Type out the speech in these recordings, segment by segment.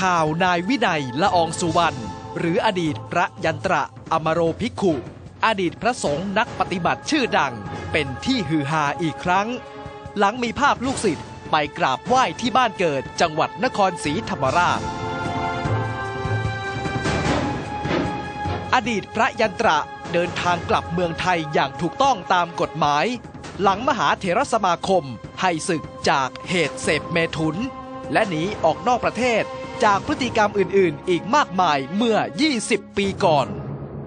ข่าวนายวินัยละอองสุวรรณหรืออดีตพระยันตระอมโรภิกขุอดีตพระสงฆ์นักปฏิบัติชื่อดังเป็นที่ฮือฮาอีกครั้งหลังมีภาพลูกศิษย์ไปกราบไหว้ที่บ้านเกิดจังหวัดนครศรีธรรมราชอดีตพระยันตระเดินทางกลับเมืองไทยอย่างถูกต้องตามกฎหมายหลังมหาเถรสมาคมให้ศึกจากเหตุเสพเมถุนและหนีออกนอกประเทศจากพฤติกรรมอื่นๆอีกมากมายเมื่อ 20 ปีก่อน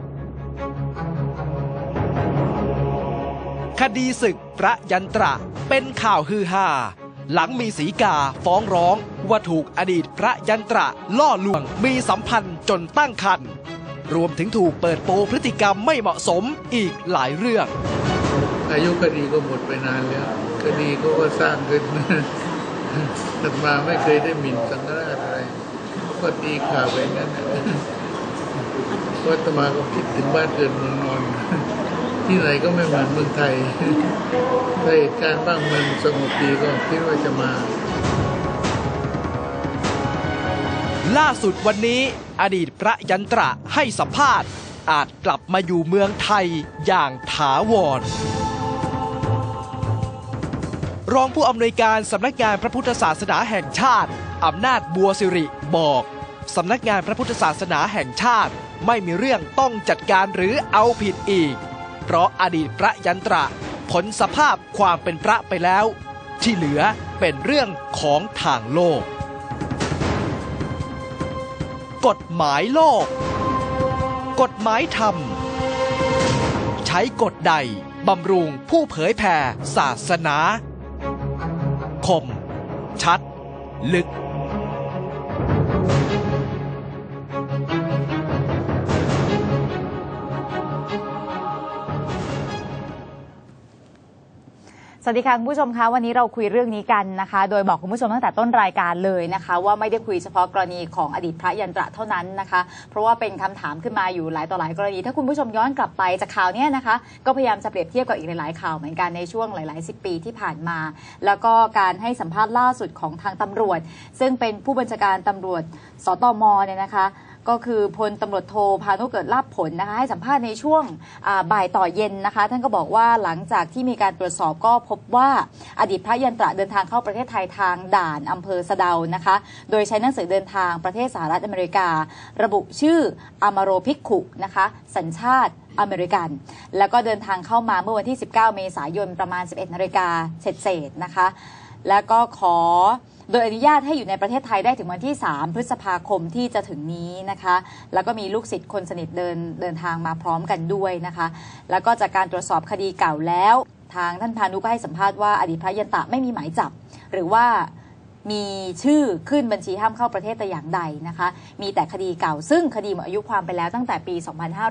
คดีศึกพระยันตระเป็นข่าวฮือฮาหลังมีศรีกาฟ้องร้องว่าถูกอดีตพระยันตระล่อลวงมีสัมพันธ์จนตั้งครรภ์รวมถึงถูกเปิดโปพฤติกรรมไม่เหมาะสมอีกหลายเรื่องอายุคดีก็หมดไปนานแล้วคดีก็สร้างขึ้นถัดมาไม่เคยได้หมิ่นสังฆราชอะไรก็ตีข่าวไปงั้นเพราะอาตมาก็คิดถึงบ้านเกิดเมืองนอนที่ไหนก็ไม่เหมือนเมืองไทยถ้าเหตุการณ์บ้างเมืองสงบดีก็คิดว่าจะมาล่าสุดวันนี้อดีตพระยันตระให้สัมภาษณ์อาจกลับมาอยู่เมืองไทยอย่างถาวรรองผู้อำนวยการสำนักงานพระพุทธศาสนาแห่งชาติอำนาจบัวสิริบอกสำนักงานพระพุทธศาสนาแห่งชาติไม่มีเรื่องต้องจัดการหรือเอาผิดอีกเพราะอดีตพระยันตระพ้นสภาพความเป็นพระไปแล้วที่เหลือเป็นเรื่องของทางโลกกฎหมายโลกกฎหมายธรรมใช้กฎใดบำรุงผู้เผยแผ่ศาสนาคมชัดลึกสวัสดีค่ะคุณผู้ชมคะวันนี้เราคุยเรื่องนี้กันนะคะโดยบอกคุณผู้ชมตั้งแต่ต้นรายการเลยนะคะว่าไม่ได้คุยเฉพาะกรณีของอดีตพระยันตระเท่านั้นนะคะเพราะว่าเป็นคำถามขึ้นมาอยู่หลายต่อหลายกรณีถ้าคุณผู้ชมย้อนกลับไปจากข่าวนี้นะคะก็พยายามจะเปรียบเทียบกับอีกหลายๆข่าวเหมือนกันในช่วงหลายๆ10 ปีที่ผ่านมาแล้วก็การให้สัมภาษณ์ล่าสุดของทางตำรวจซึ่งเป็นผู้บัญชาการตำรวจสตม.เนี่ยนะคะก็คือพลตำรวจโทพานุเกิดลาภผลนะคะให้สัมภาษณ์ในช่วงบ่ายต่อเย็นนะคะท่านก็บอกว่าหลังจากที่มีการตรวจสอบก็พบว่าอดีตพระยันตระเดินทางเข้าประเทศไทยทางด่านอำเภอสะเดานะคะโดยใช้หนังสือเดินทางประเทศสหรัฐอเมริการะบุชื่ออมโรภิกขุนะคะสัญชาติอเมริกันแล้วก็เดินทางเข้ามาเมื่อวันที่19 เมษายนประมาณ 11 นาฬิกาเศษๆนะคะแล้วก็โดยอนุญาตให้อยู่ในประเทศไทยได้ถึงวันที่3 พฤษภาคมที่จะถึงนี้นะคะแล้วก็มีลูกศิษย์คนสนิทเดินทางมาพร้อมกันด้วยนะคะแล้วก็จากการตรวจสอบคดีเก่าแล้วทางท่านพานุก็ให้สัมภาษณ์ว่าอดีตพระยันตระไม่มีหมายจับหรือว่ามีชื่อขึ้นบัญชีห้ามเข้าประเทศแต่อย่างใดนะคะมีแต่คดีเก่าซึ่งคดีหมดอายุความไปแล้วตั้งแต่ปี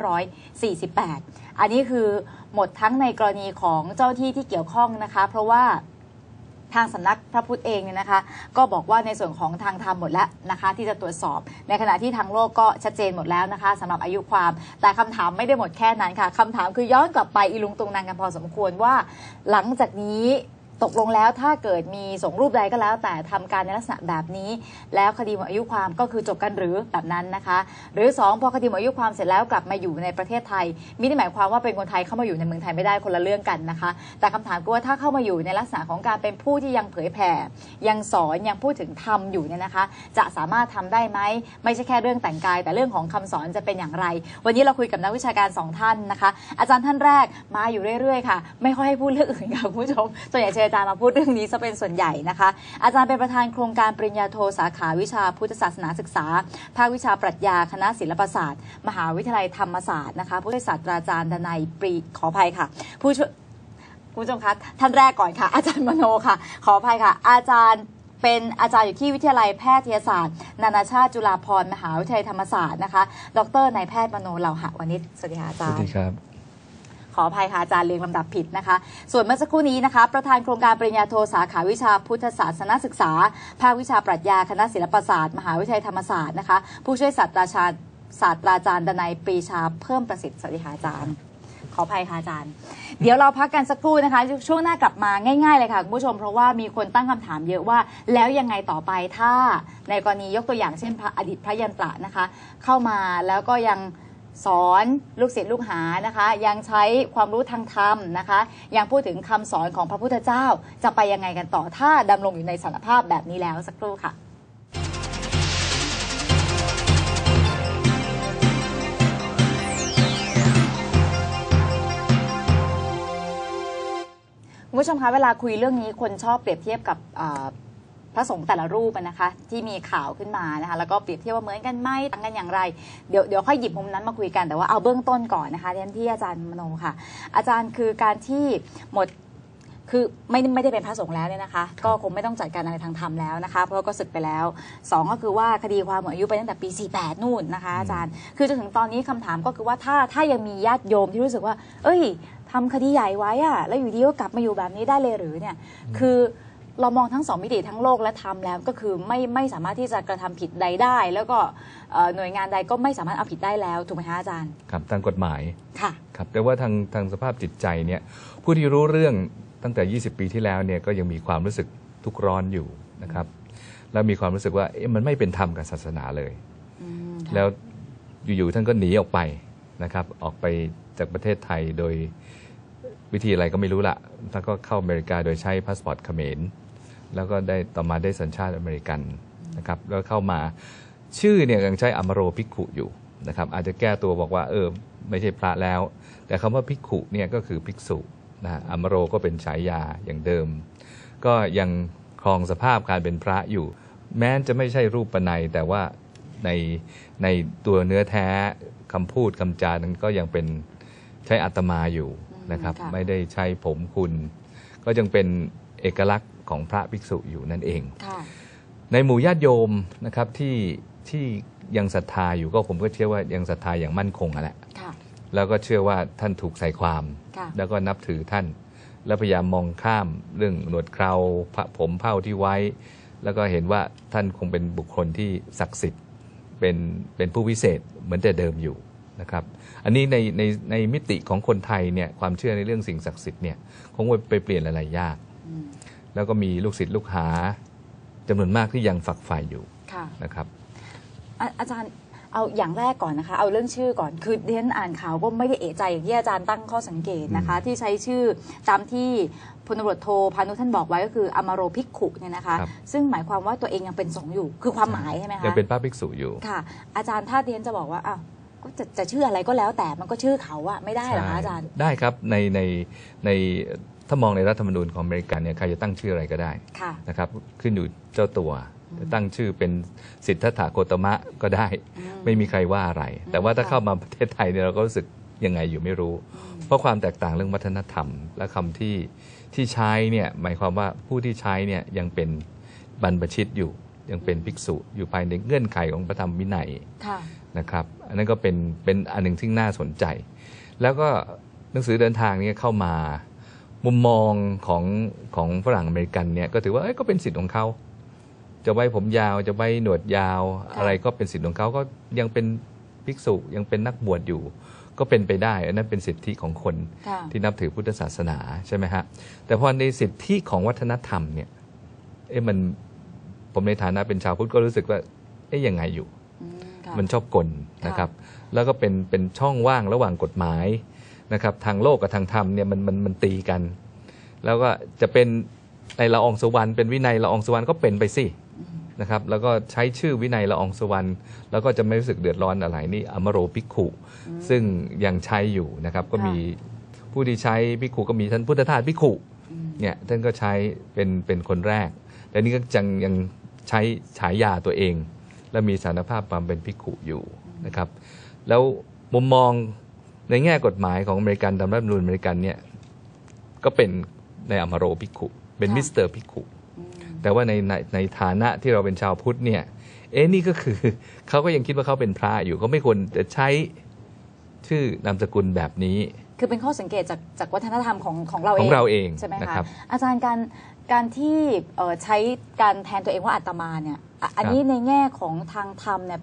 2548 อันนี้คือหมดทั้งในกรณีของเจ้าที่ที่เกี่ยวข้องนะคะเพราะว่าทางสำนักพระพุทธเองเนี่ยนะคะก็บอกว่าในส่วนของทางธรรมหมดแล้วนะคะที่จะตรวจสอบในขณะที่ทางโลกก็ชัดเจนหมดแล้วนะคะสำหรับอายุความแต่คำถามไม่ได้หมดแค่นั้นค่ะคำถามคือย้อนกลับไปอีลุงตุงนางกันพอสมควรว่าหลังจากนี้ตกลงแล้วถ้าเกิดมีส่งรูปใดก็แล้วแต่ทำการในลักษณะแบบนี้แล้วคดีหมดอายุความก็คือจบกันหรือแบบนั้นนะคะหรือ2พอคดีหมดอายุความเสร็จแล้วกลับมาอยู่ในประเทศไทยไม่ได้หมายความว่าเป็นคนไทยเข้ามาอยู่ในเมืองไทยไม่ได้คนละเรื่องกันนะคะแต่คำถามคือว่าถ้าเข้ามาอยู่ในลักษณะของการเป็นผู้ที่ยังเผยแผ่ยังสอนยังพูดถึงธรรมอยู่เนี่ยนะคะจะสามารถทำได้ไหมไม่ใช่แค่เรื่องแต่งกายแต่เรื่องของคำสอนจะเป็นอย่างไรวันนี้เราคุยกับนักวิชาการ2 ท่านนะคะอาจารย์ท่านแรกมาอยู่เรื่อยๆค่ะไม่ค่อยให้พูดเรื่องอื่นค่ะคุณผู้ชมส่วนใหญ่อาจารย์มาพูดเรื่องนี้ซะเป็นส่วนใหญ่นะคะอาจารย์เป็นประธานโครงการปริญญาโทสาขาวิชาพุทธศาสนาศึกษาภาควิชาปรัชญาคณะศิลปศาสตร์มหาวิทยาลัยธรรมศาสตร์นะคะผู้ช่วยศาสตราจารย์ดนัยปรีขออภัยค่ะผู้ชมคะท่านแรกก่อนค่ะอาจารย์มโนค่ะขออภัยค่ะอาจารย์เป็นอาจารย์อยู่ที่วิทยาลัยแพทยศาสตร์นานาชาติจุฬาภรณ์มหาวิทยาลัยธรรมศาสตร์นะคะดร.นายแพทย์มโนเหล่าหะวณิชสวัสดีค่ะอาจารย์สวัสดีครับขออภัยค่ะอาจารย์เรียงลำดับผิดนะคะส่วนเมื่อสักครู่นี้นะคะประธานโครงการปริญญาโทสาขาวิชาพุทธศาสนศึกษาภาควิชาปรัชญาคณะศิลปศาสตร์มหาวิทยาลัยธรรมศาสตร์นะคะผู้ช่วยศาสตราจารย์ดนัยปรีชาเพิ่มประสิทธิ์สวัสดีค่ะอาจารย์ขออภัยค่ะอาจารย์ เดี๋ยวเราพักกันสักครู่นะคะช่วงหน้ากลับมาง่ายๆเลยค่ะคุณผู้ชมเพราะว่ามีคนตั้งคำถามเยอะว่าแล้วยังไงต่อไปถ้าในกรณียกตัวอย่างเช่นพระอดีตพระยันตระนะคะเข้ามาแล้วก็ยังสอนลูกศิษย์ลูกหานะคะยังใช้ความรู้ทางธรรมนะคะยังพูดถึงคำสอนของพระพุทธเจ้าจะไปยังไงกันต่อถ้าดำรงอยู่ในสถานภาพแบบนี้แล้วสักครู่ค่ะคุณผู้ชมคะเวลาคุยเรื่องนี้คนชอบเปรียบเทียบกับพระสงฆ์แต่ละรูปนะคะที่มีข่าวขึ้นมานะคะแล้วก็เปรียบเทียบว่าเหมือนกันไหมต่างกันอย่างไรเดี๋ยวค่อยหยิบมุมนั้นมาคุยกันแต่ว่าเอาเบื้องต้นก่อนนะคะที่อาจารย์มโนค่ะอาจารย์คือการที่หมดคือไม่ได้เป็นพระสงฆ์แล้วเนี่ยนะคะก็คงไม่ต้องจัดการอะไรทางธรรมแล้วนะคะเพราะก็สึกไปแล้ว2ก็คือว่าคดีความหมดอายุไปตั้งแต่ปี48นู่นนะคะอาจารย์คือจนถึงตอนนี้คำถามก็คือว่าถ้ายังมีญาติโยมที่รู้สึกว่าเอ้ยทำคดีใหญ่ไว้อะแล้วอยู่ดีก็กลับมาอยู่แบบนี้ได้เลยหรือเนี่ยคือเรามองทั้ง2มิติทั้งโลกและธรรมแล้วก็คือไม่สามารถที่จะกระทำผิดใดได้แล้วก็หน่วยงานใดก็ไม่สามารถเอาผิดได้แล้วถูกไหมคะอาจารย์ครับทางกฎหมายค่ะครับแต่ว่าทางสภาพจิตใจเนี่ยผู้ที่รู้เรื่องตั้งแต่20 ปีที่แล้วเนี่ยก็ยังมีความรู้สึกทุกข์ร้อนอยู่นะครับแล้วมีความรู้สึกว่ามันไม่เป็นธรรมกับศาสนาเลยแล้วอยู่ๆท่านก็หนีออกไปนะครับออกไปจากประเทศไทยโดยวิธีอะไรก็ไม่รู้ละแล้วก็เข้าอเมริกาโดยใช้พาสปอร์ตเขมรแล้วก็ได้ต่อมาได้สัญชาติอเมริกันนะครับแล้วเข้ามาชื่อเนี่ยยังใช้อมโรภิกขุอยู่นะครับอาจจะแก้ตัวบอกว่าไม่ใช่พระแล้วแต่คำว่าภิกขุเนี่ยก็คือภิกษุนะอมโรก็เป็นฉายาอย่างเดิมก็ยังครองสภาพการเป็นพระอยู่แม้จะไม่ใช่รูปนัยแต่ว่าในตัวเนื้อแท้คำพูดคำจานั้นก็ยังเป็นใช้อาตมาอยู่นะครับไม่ได้ใช้ผมคุณก็ยังเป็นเอกลักษณ์ของพระภิกษุอยู่นั่นเองในหมู่ญาติโยมนะครับที่ยังศรัทธาอยู่ก็ผมก็เชื่อว่ายังศรัทธาอย่างมั่นคงแหละแล้วก็เชื่อว่าท่านถูกใส่ความแล้วก็นับถือท่านแล้วพยายามมองข้ามเรื่องหนวดเคราผมเผ้าที่ไว้แล้วก็เห็นว่าท่านคงเป็นบุคคลที่ศักดิ์สิทธิ์เป็นผู้วิเศษเหมือนแต่เดิมอยู่นะครับอันนี้ในมิติของคนไทยเนี่ยความเชื่อในเรื่องสิ่งศักดิ์สิทธิ์เนี่ยคงไปเปลี่ยนอะไรยากแล้วก็มีลูกศิษย์ลูกหาจำนวนมากที่ยังฝักใฝ่อยู่นะครับอาจารย์เอาอย่างแรกก่อนนะคะเอาเรื่องชื่อก่อนคือดิฉันอ่านข่าวก็ไม่ได้เอะใจอย่างที่อาจารย์ตั้งข้อสังเกตนะคะที่ใช้ชื่อตามที่พลตำรวจโทพานุท่านบอกไว้ก็คืออมโรภิกขุเนี่ยนะคะซึ่งหมายความว่าตัวเองยังเป็นสงฆ์อยู่คือความหมายใช่ไหมคะยังเป็นพระภิกษุอยู่ค่ะอาจารย์ถ้าดิฉันจะบอกว่าอ้าวก็จะชื่ออะไรก็แล้วแต่มันก็ชื่อเขาอะไม่ได้หรอคะอาจารย์ได้ครับในถ้ามองในรัฐธรรมนูญของอเมริกันเนี่ยใครจะตั้งชื่ออะไรก็ได้นะครับขึ้นอยู่เจ้าตัวจะตั้งชื่อเป็นสิทธัตถะโคตมะก็ได้ไม่มีใครว่าอะไรแต่ว่าถ้าเข้ามาประเทศไทยเนี่ยเราก็รู้สึกยังไงอยู่ไม่รู้เพราะความแตกต่างเรื่องวัฒนธรรมและคำที่ใช้เนี่ยหมายความว่าผู้ที่ใช้เนี่ยยังเป็นบรรพชิตอยู่ยังเป็นภิกษุอยู่ภายในเงื่อนไขของพระธรรมวินัยนะครับอันนั้นก็เป็นอันหนึ่งที่น่าสนใจแล้วก็หนังสือเดินทางนี้เข้ามามุมมองของฝรั่งอเมริกันเนี่ยก็ถือว่าก็เป็นสิทธิ์ของเขาจะไว้ผมยาวจะไว้หนวดยาวอะไรก็เป็นสิทธิ์ของเขาก็ยังเป็นภิกษุยังเป็นนักบวชอยู่ก็เป็นไปได้อันนั้นเป็นสิทธิของคนที่นับถือพุทธศาสนาใช่ไหมฮะแต่พอในสิทธิของวัฒนธรรมเนี่ยผมในฐานะเป็นชาวพุทธก็รู้สึกว่ายังไงอยู่มันชอบกลนะครับแล้วก็เป็นช่องว่างระหว่างกฎหมายนะครับทางโลกกับทางธรรมเนี่ยมันตีกันแล้วก็จะเป็นในละอองสุวรรณเป็นวินัยละอองสุวรรณก็เป็นไปสินะครับแล้วก็ใช้ชื่อวินัยละอองสุวรรณแล้วก็จะไม่รู้สึกเดือดร้อนอะไรนี่อมโรภิกขุซึ่งยังใช้อยู่นะครับก็มีผู้ที่ใช้ภิกขุก็มีท่านพุทธทาสภิกขุเนี่ยท่านก็ใช้เป็นคนแรกแต่นี่ก็ยังใช้ฉายาตัวเองและมีสถานภาพความเป็นภิกขุอยู่นะครับแล้วมุมมองในแง่กฎหมายของอเมริกันตามรัฐธรรมนูญอเมริกันเนี่ยก็เป็นในอมโรภิกขุเป็นมิสเตอร์ภิกขุแต่ว่าในฐานะที่เราเป็นชาวพุทธเนี่ยนี่ก็คือเขาก็ยังคิดว่าเขาเป็นพระอยู่เขาไม่ควรจะใช้ชื่อนามสกุลแบบนี้คือเป็นข้อสังเกตจากวัฒนธรรมของเราเองใช่ไหมคะอาจารย์การที่ใช้การแทนตัวเองว่าอาตมาเนี่ยอันนี้ในแง่ของทางธรรมเนี่ยผิด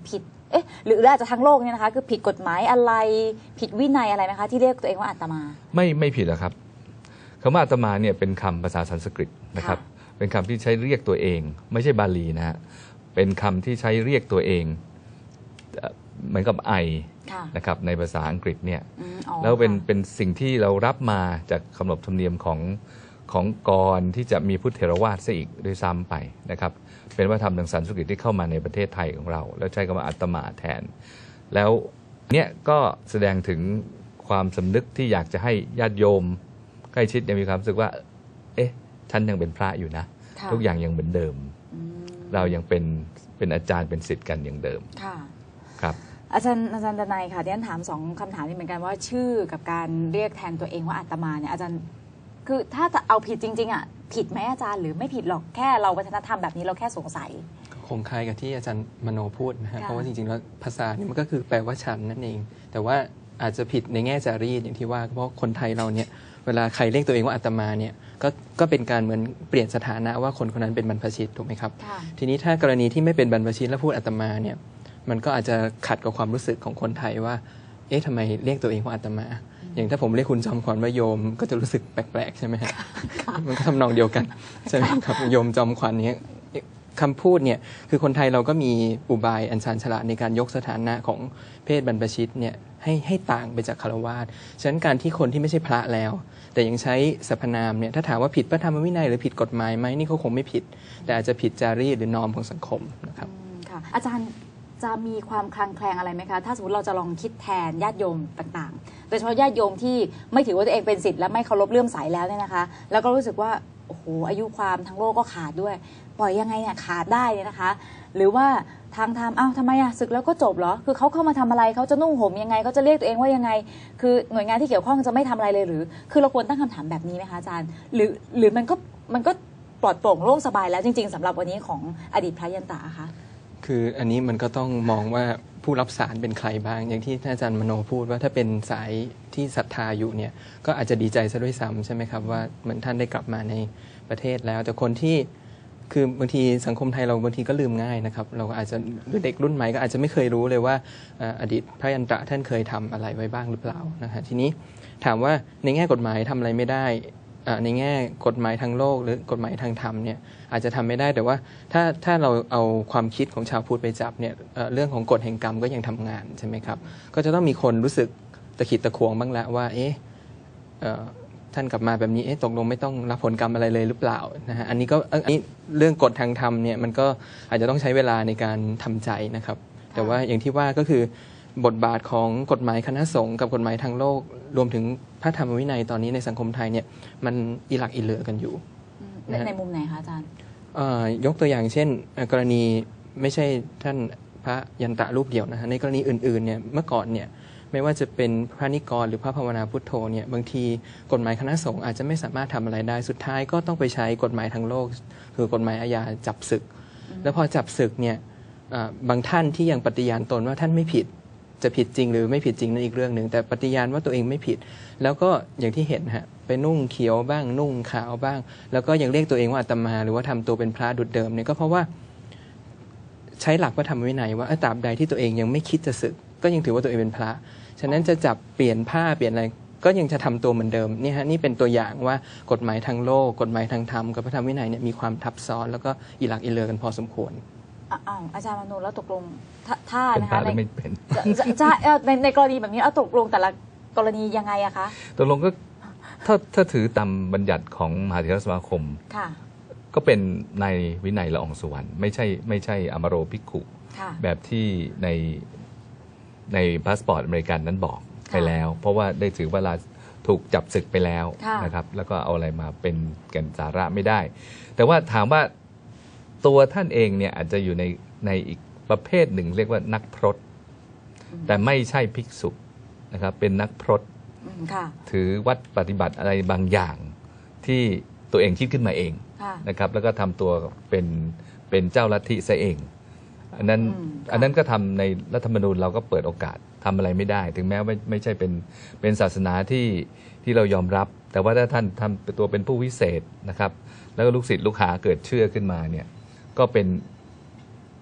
เอ๊ะหรืออาจจะทั้งโลกเนี่ยนะคะคือผิดกฎหมายอะไรผิดวินัยอะไรไหมคะที่เรียกตัวเองว่าอาตมาไม่ผิดหรอกครับคำว่าอาตมาเนี่ยเป็นคำภาษาสันสกฤตนะครับเป็นคำที่ใช้เรียกตัวเองไม่ใช่บาลีนะฮะเป็นคำที่ใช้เรียกตัวเองเหมือนกับไอนะครับในภาษาอังกฤษเนี่ยแล้วเป็นสิ่งที่เรารับมาจากขนบธรรมเนียมของกรที่จะมีพุทธเถรวาทซะอีกด้วยซ้ำไปนะครับเป็นวัฒนธรรมทางสันสกฤตที่เข้ามาในประเทศไทยของเราแล้วใช้คำว่าอาตมาแทนแล้วเนี่ยก็แสดงถึงความสำนึกที่อยากจะให้ญาติโยมใกล้ชิดมีความรู้สึกว่าเอ๊ะฉันยังเป็นพระอยู่นะทุกอย่างยังเหมือนเดิมเรายังเป็นอาจารย์เป็นศิษย์กันอย่างเดิมครับอาจารย์ดนัยค่ะที่ฉันถาม2 คำถามนี้เหมือนกันว่าชื่อกับการเรียกแทนตัวเองว่าอาตมาเนี่ยอาจารย์คือถ้าจะเอาผิดจริงๆอ่ะผิดไหมอาจารย์หรือไม่ผิดหรอกแค่เราวัฒนธรรมแบบนี้เราแค่สงสัยคงคล้ายกับที่อาจารย์มโนพูดนะฮะเพราะว่าจริงๆแล้วภาษาเนี่ยมันก็คือแปลว่าฉันนั่นเองแต่ว่าอาจจะผิดในแง่จารีตอย่างที่ว่าเพราะคนไทยเราเนี่ยเวลาใครเรียกตัวเองว่าอาตมาเนี่ยก็เป็นการเหมือนเปลี่ยนสถานะว่าคนคนนั้นเป็นบรรพชิตถูกไหมครับทีนี้ถ้ากรณีที่ไม่เป็นบรรพชิตแล้วพูดอาตมาเนี่ยมันก็อาจจะขัดกับความรู้สึกของคนไทยว่าเอ๊ะทำไมเรียกตัวเองว่าอาตมาอย่างถ้าผมเรียกคุณจอมขวัญว่าโยมก็จะรู้สึกแปลกๆใช่ไหมครับมันก็ทำนองเดียวกันใช่ไหมครับโยมจอมขวัญนี้คำพูดเนี่ยคือคนไทยเราก็มีอุบายอันชาญฉลาดในการยกสถานะของเพศบรรพชิตเนี่ยให้ต่างไปจากฆราวาสฉะนั้นการที่คนที่ไม่ใช่พระแล้วแต่ยังใช้สรรพนามเนี่ยถ้าถามว่าผิดพระธรรมวินัยหรือผิดกฎหมายไหมนี่เขาคงไม่ผิดแต่อาจจะผิดจารีตหรือนอมของสังคมนะครับค่ะอาจารย์จะมีความคลางแคลงอะไรไหมคะถ้าสมมติเราจะลองคิดแทนญาติโยมต่างๆโดยเฉพาะญาติโยมที่ไม่ถือว่าตัวเองเป็นศิษย์และไม่เคารพเลื่อมใสแล้วเนี่ยนะคะแล้วก็รู้สึกว่าโอ้โหอายุความทั้งโลกก็ขาดด้วยปล่อยยังไงเนี่ยขาดได้เนี่ยนะคะหรือว่าทางธรรมทำไมศึกแล้วก็จบเหรอคือเขาเข้ามาทำอะไรเขาจะนุ่งห่มยังไงเขาจะเรียกตัวเองว่ายังไงคือหน่วยงานที่เกี่ยวข้องจะไม่ทำอะไรเลยหรือคือเราควรตั้งคำถามแบบนี้ไหมคะอาจารย์หรือมันก็ปลอดโปร่งโล่งสบายแล้วจริงๆสำหรับวันนี้ของอดีตพระยันตะคะคืออันนี้มันก็ต้องมองว่าผู้รับสารเป็นใครบ้างอย่างที่ท่านอาจารย์มโนพูดว่าถ้าเป็นสายที่ศรัทธาอยู่เนี่ยก็อาจจะดีใจซะด้วยซ้ำใช่ไหมครับว่าเหมือนท่านได้กลับมาในประเทศแล้วแต่คนที่คือบางทีสังคมไทยเราบางทีก็ลืมง่ายนะครับเราอาจจะเด็กรุ่นใหม่ก็อาจจะไม่เคยรู้เลยว่าอดีตพระยันตระท่านเคยทำอะไรไว้บ้างหรือเปล่านะฮะทีนี้ถามว่าในแง่กฎหมายทำอะไรไม่ได้ในแง่กฎหมายทางโลกหรือกฎหมายทางธรรมเนี่ยอาจจะทำไม่ได้แต่ว่าถ้าเราเอาความคิดของชาวพุทธไปจับเนี่ยเรื่องของกฎแห่งกรรมก็ยังทำงานใช่ไหมครับก็จะต้องมีคนรู้สึกตะขิดตะขวงบ้างละว่าเอ๊ะท่านกลับมาแบบนี้ตกลงไม่ต้องรับผลกรรมอะไรเลยหรือเปล่านะฮะอันนี้ก็เรื่องกฎทางธรรมเนี่ยมันก็อาจจะต้องใช้เวลาในการทำใจนะครับแต่ว่าอย่างที่ว่าก็คือบทบาทของกฎหมายคณะสงฆ์กับกฎหมายทางโลกรวมถึงพระธรรมวินัยตอนนี้ในสังคมไทยเนี่ยมันอีหลักอีเหลือกันอยู่ในมุมไหนคะอาจารย์ยกตัวอย่างเช่นกรณีไม่ใช่ท่านพระยันตะรูปเดียวนะฮะในกรณีอื่นๆเนี่ยเมื่อก่อนเนี่ยไม่ว่าจะเป็นพระนิกรหรือพระภาวนาพุทโธเนี่ยบางทีกฎหมายคณะสงฆ์อาจจะไม่สามารถทำอะไรได้สุดท้ายก็ต้องไปใช้กฎหมายทางโลกคือกฎหมายอาญาจับศึกแล้วพอจับศึกเนี่ยบางท่านที่ยังปฏิญาณตนว่าท่านไม่ผิดจะผิดจริงหรือไม่ผิดจริงนั่นอีกเรื่องหนึ่งแต่ปฏิญาณว่าตัวเองไม่ผิดแล้วก็อย่างที่เห็นฮะไปนุ่งเขียวบ้างนุ่งขาวบ้างแล้วก็ยังเรียกตัวเองว่าอาตมาหรือว่าทำตัวเป็นพระดุจเดิมเนี่ยก็เพราะว่าใช้หลักพระธรรมวินัยว่าตราบใดที่ตัวเองยังไม่คิดจะศึกก็ยังถือว่าตัวเองเป็นพระฉะนั้นจะจับเปลี่ยนผ้าเปลี่ยนอะไรก็ยังจะทำตัวเหมือนเดิมนี่ฮะนี่เป็นตัวอย่างว่ากฎหมายทางโลกกฎหมายทางธรรมกับพระธรรมวินัยเนี่ยมีความทับซ้อนแล้วก็อีหลักอีเหลือกันพอสมควรอาจารย์มโนแล้วตกลงถ้านะคะในกรณีแบบนี้เอาตกลงแต่ละกรณียังไงอะคะตกลงก็ถ้าถือตามบัญญัติของมหาเถรสมาคมก็เป็นในวินัยละอองสุวรรณไม่ใช่อมโรภิกขุแบบที่ในพาสปอร์ตอเมริกันนั้นบอกไปแล้วเพราะว่าได้ถือเวลาถูกจับศึกไปแล้วนะครับแล้วก็เอาอะไรมาเป็นแก่นสาระไม่ได้แต่ว่าถามว่าตัวท่านเองเนี่ยอาจจะอยู่ในอีกประเภทหนึ่งเรียกว่านักพรตแต่ไม่ใช่ภิกษุนะครับเป็นนักพรตถือวัดปฏิบัติอะไรบางอย่างที่ตัวเองคิดขึ้นมาเองนะครับแล้วก็ทำตัวเป็นเจ้าลัทธิซะเองอันนั้นก็ทำในรัฐธรรมนูญเราก็เปิดโอกาสทำอะไรไม่ได้ถึงแม้ว่าไม่ใช่เป็นศาสนาที่เรายอมรับแต่ว่าถ้าท่านทำตัวเป็นผู้วิเศษนะครับแล้วก็ลูกศิษย์ลูกหาเกิดเชื่อขึ้นมาเนี่ยก็เป็น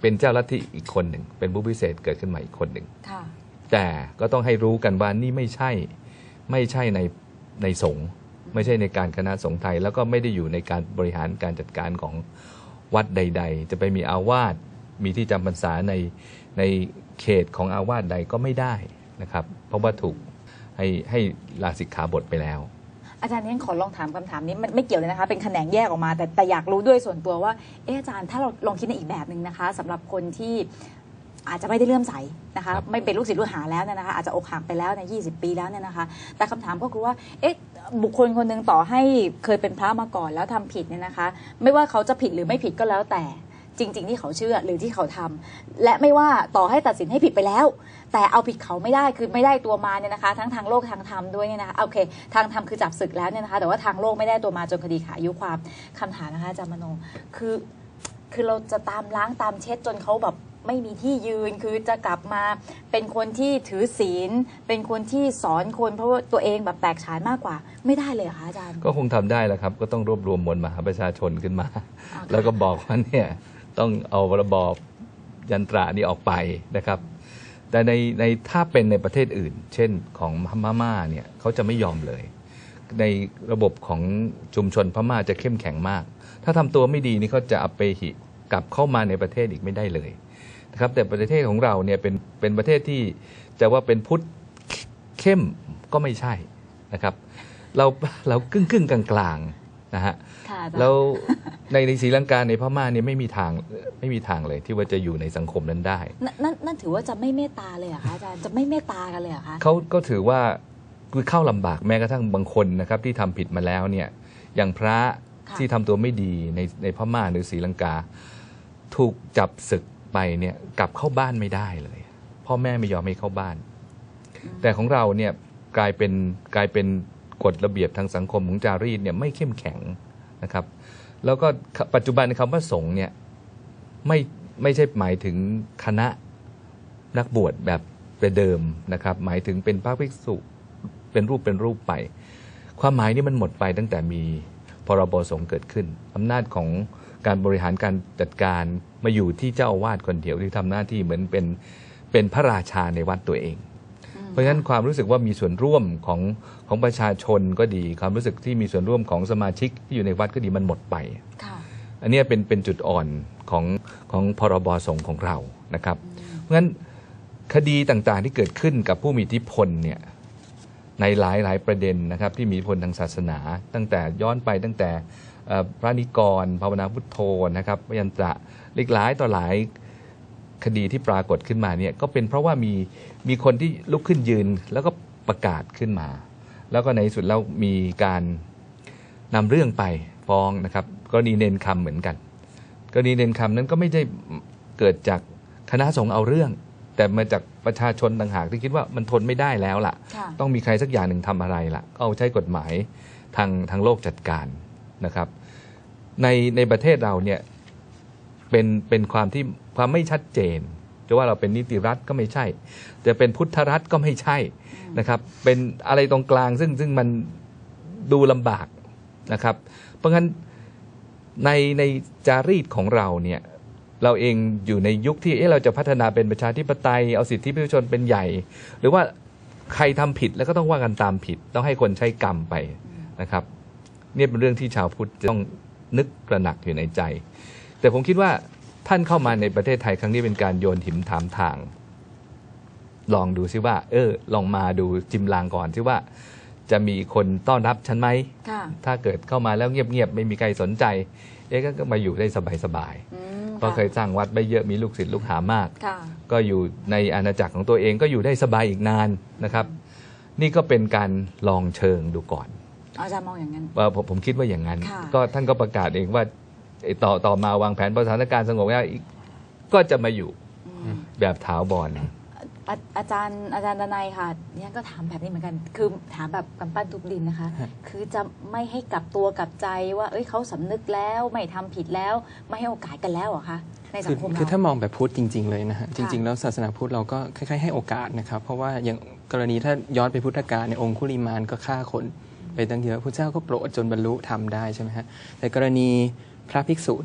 เป็นเจ้าลัทธิอีกคนหนึ่งเป็นผู้พิเศษเกิดขึ้นมาอีกคนหนึ่งค่ะแต่ก็ต้องให้รู้กันว่านี่ไม่ใช่ในสงฆ์ไม่ใช่ในการคณะสงฆ์ไทย แล้วก็ไม่ได้อยู่ในการบริหารการจัดการของวัดใดๆจะไปมีอาวาสมีที่จำพรรษาในเขตของอาวาสใดก็ไม่ได้นะครับเพราะว่าถูกให้ลาสิกขาบทไปแล้วอาจารย์นี่ขอลองถามคำถามนี้มันไม่เกี่ยวเลยนะคะเป็นแขนงแยกออกมาแต่อยากรู้ด้วยส่วนตัวว่าอาจารย์ถ้าเราลองคิดในอีกแบบหนึ่งนะคะสำหรับคนที่อาจจะไม่ได้เลื่อมใสนะคะไม่เป็นลูกศิษย์ลูกหาแล้วเนี่ยนะคะอาจจะอกหักไปแล้วใน20 ปีแล้วเนี่ยนะคะแต่คำถามก็คือว่าบุคคลคนหนึ่งต่อให้เคยเป็นพระมาก่อนแล้วทำผิดเนี่ยนะคะไม่ว่าเขาจะผิดหรือไม่ผิดก็แล้วแต่จริงๆที่เขาเชื่อหรือที่เขาทำและไม่ว่าต่อให้ตัดสินให้ผิดไปแล้วแต่เอาผิดเขาไม่ได้คือไม่ได้ตัวมาเนี่ยนะคะทั้งทางโลกทางธรรมด้วยเนี่ยนะคะโอเคทางธรรมคือจับศึกแล้วเนี่ยนะคะแต่ว่าทางโลกไม่ได้ตัวมาจนคดีขาดอายุความคำถามนะคะอาจารย์มโนคือเราจะตามล้างตามเช็ดจนเขาแบบไม่มีที่ยืนคือจะกลับมาเป็นคนที่ถือศีลเป็นคนที่สอนคนเพราะว่าตัวเองแบบแตกฉานมากกว่าไม่ได้เลยค่ะอาจารย์ก็คงทำได้แหละครับก็ต้องรวบรวมมวลมหาประชาชนขึ้นมาแล้วก็บอกว่าเนี่ยต้องเอาระบอบยันตรานี้ออกไปนะครับแต่ในถ้าเป็นในประเทศอื่นเช่นของพม่าเนี่ยเขาจะไม่ยอมเลยในระบบของชุมชนพม่าจะเข้มแข็งมากถ้าทำตัวไม่ดีนี่เขาจะอัปเปหิกลับเข้ามาในประเทศอีกไม่ได้เลยนะครับแต่ประเทศของเราเนี่ยเป็นประเทศที่จะว่าเป็นพุทธเข้มก็ไม่ใช่นะครับเราครึ่งกลางๆนะฮะแล้วในศรีลังกาในพม่าเนี่ยไม่มีทางเลยที่ว่าจะอยู่ในสังคมนั้นได้นั่นถือว่าจะไม่เมตตาเลยเหรอคะอาจารย์จะไม่เมตตากันเลยเหรอคะเขาก็ถือว่าคือเข้าลำบากแม้กระทั่งบางคนนะครับที่ทำผิดมาแล้วเนี่ยอย่างพระที่ทำตัวไม่ดีในพม่าหรือศรีลังกาถูกจับศึกไปเนี่ยกลับเข้าบ้านไม่ได้เลยพ่อแม่ไม่ยอมให้เข้าบ้านแต่ของเราเนี่ยกลายเป็นกฎระเบียบทางสังคมของจารีตเนี่ยไม่เข้มแข็งนะครับแล้วก็ปัจจุบันคำว่าสงฆ์เนี่ยไม่ใช่หมายถึงคณะนักบวชแบบเดิมนะครับหมายถึงเป็นพระภิกษุเป็นรูปไปความหมายนี่มันหมดไปตั้งแต่มีพรบสงฆ์เกิดขึ้นอำนาจของการบริหารการจัดการมาอยู่ที่เจ้าอาวาสคนเดียวที่ทำหน้าที่เหมือนเป็นพระราชาในวัดตัวเองเพราะฉะนั้นความรู้สึกว่ามีส่วนร่วมของประชาชนก็ดีความรู้สึกที่มีส่วนร่วมของสมาชิกที่อยู่ในวัดก็ดีมันหมดไปอันนี้เป็นจุดอ่อนของพรบสงฆ์ของเรานะครับเพราะฉะนั้นคดีต่างๆที่เกิดขึ้นกับผู้มีอิทธิพลเนี่ยในหลายประเด็นนะครับที่มีอิทธิพลทางศาสนาตั้งแต่ย้อนไปตั้งแต่พระนิกรภาวนาพุทโธนะครับยันตระหลายต่อหลายคดีที่ปรากฏขึ้นมาเนี่ยก็เป็นเพราะว่ามีคนที่ลุกขึ้นยืนแล้วก็ประกาศขึ้นมาแล้วก็ในที่สุดแล้วมีการนำเรื่องไปฟ้องนะครับกรณีเนนคำเหมือนกันกรณีเนนคำนั้นก็ไม่ได้เกิดจากคณะสงฆ์เอาเรื่องแต่มาจากประชาชนต่างหากที่คิดว่ามันทนไม่ได้แล้วล่ะต้องมีใครสักอย่างหนึ่งทำอะไรล่ะก็เอาใช้กฎหมายทางโลกจัดการนะครับในประเทศเราเนี่ยเป็นความไม่ชัดเจนจะว่าเราเป็นนิติรัฐก็ไม่ใช่จะเป็นพุทธรัฐก็ไม่ใช่นะครับเป็นอะไรตรงกลางซึ่งมันดูลำบากนะครับเพราะงั้นในจารีตของเราเนี่ยเราเองอยู่ในยุคที่เราจะพัฒนาเป็นประชาธิปไตยเอาสิทธิประชาชนเป็นใหญ่หรือว่าใครทำผิดแล้วก็ต้องว่ากันตามผิดต้องให้คนใช้กรรมไปนะครับนี่เป็นเรื่องที่ชาวพุทธจะต้องนึกตระหนักอยู่ในใจแต่ผมคิดว่าท่านเข้ามาในประเทศไทยครั้งนี้เป็นการโยนหินถามทางลองดูซิว่าลองมาดูจิมลางก่อนซิว่าจะมีคนต้อนรับฉันไหมถ้าเกิดเข้ามาแล้วเงียบๆไม่มีใครสนใจก็มาอยู่ได้สบายๆเพราะเคยสร้างวัดไปเยอะมีลูกศิษย์ลูกหามากก็อยู่ในอาณาจักรของตัวเองก็อยู่ได้สบายอีกนานนะครับนี่ก็เป็นการลองเชิงดูก่อนอาจารย์มองอย่างนั้นผมคิดว่าอย่างนั้นก็ท่านก็ประกาศเองว่าต่อมาวางแผนสถานการณ์สงบแล้วก็จะมาอยู่แบบถาวรอาจารย์ดนัยค่ะเนี่ยก็ถามแบบนี้เหมือนกันคือถามแบบกำปั้นทุบดินนะคะคือจะไม่ให้กลับตัวกลับใจว่าเขาสำนึกแล้วไม่ทำผิดแล้วไม่ให้โอกาสกันแล้วเหรอคะในสังคมเราคือถ้ามองแบบพุทธจริงๆเลยนะฮะจริงๆแล้วศาสนาพุทธเราก็คล้ายๆให้โอกาสนะครับเพราะว่าอย่างกรณีถ้าย้อนไปพุทธกาลในองคุลิมานก็ฆ่าคนไปตั้งเยอะพระเจ้าก็โปรดจนบรรลุธรรมได้ใช่ไหมฮะแต่กรณีพระภิกษุเนี่ย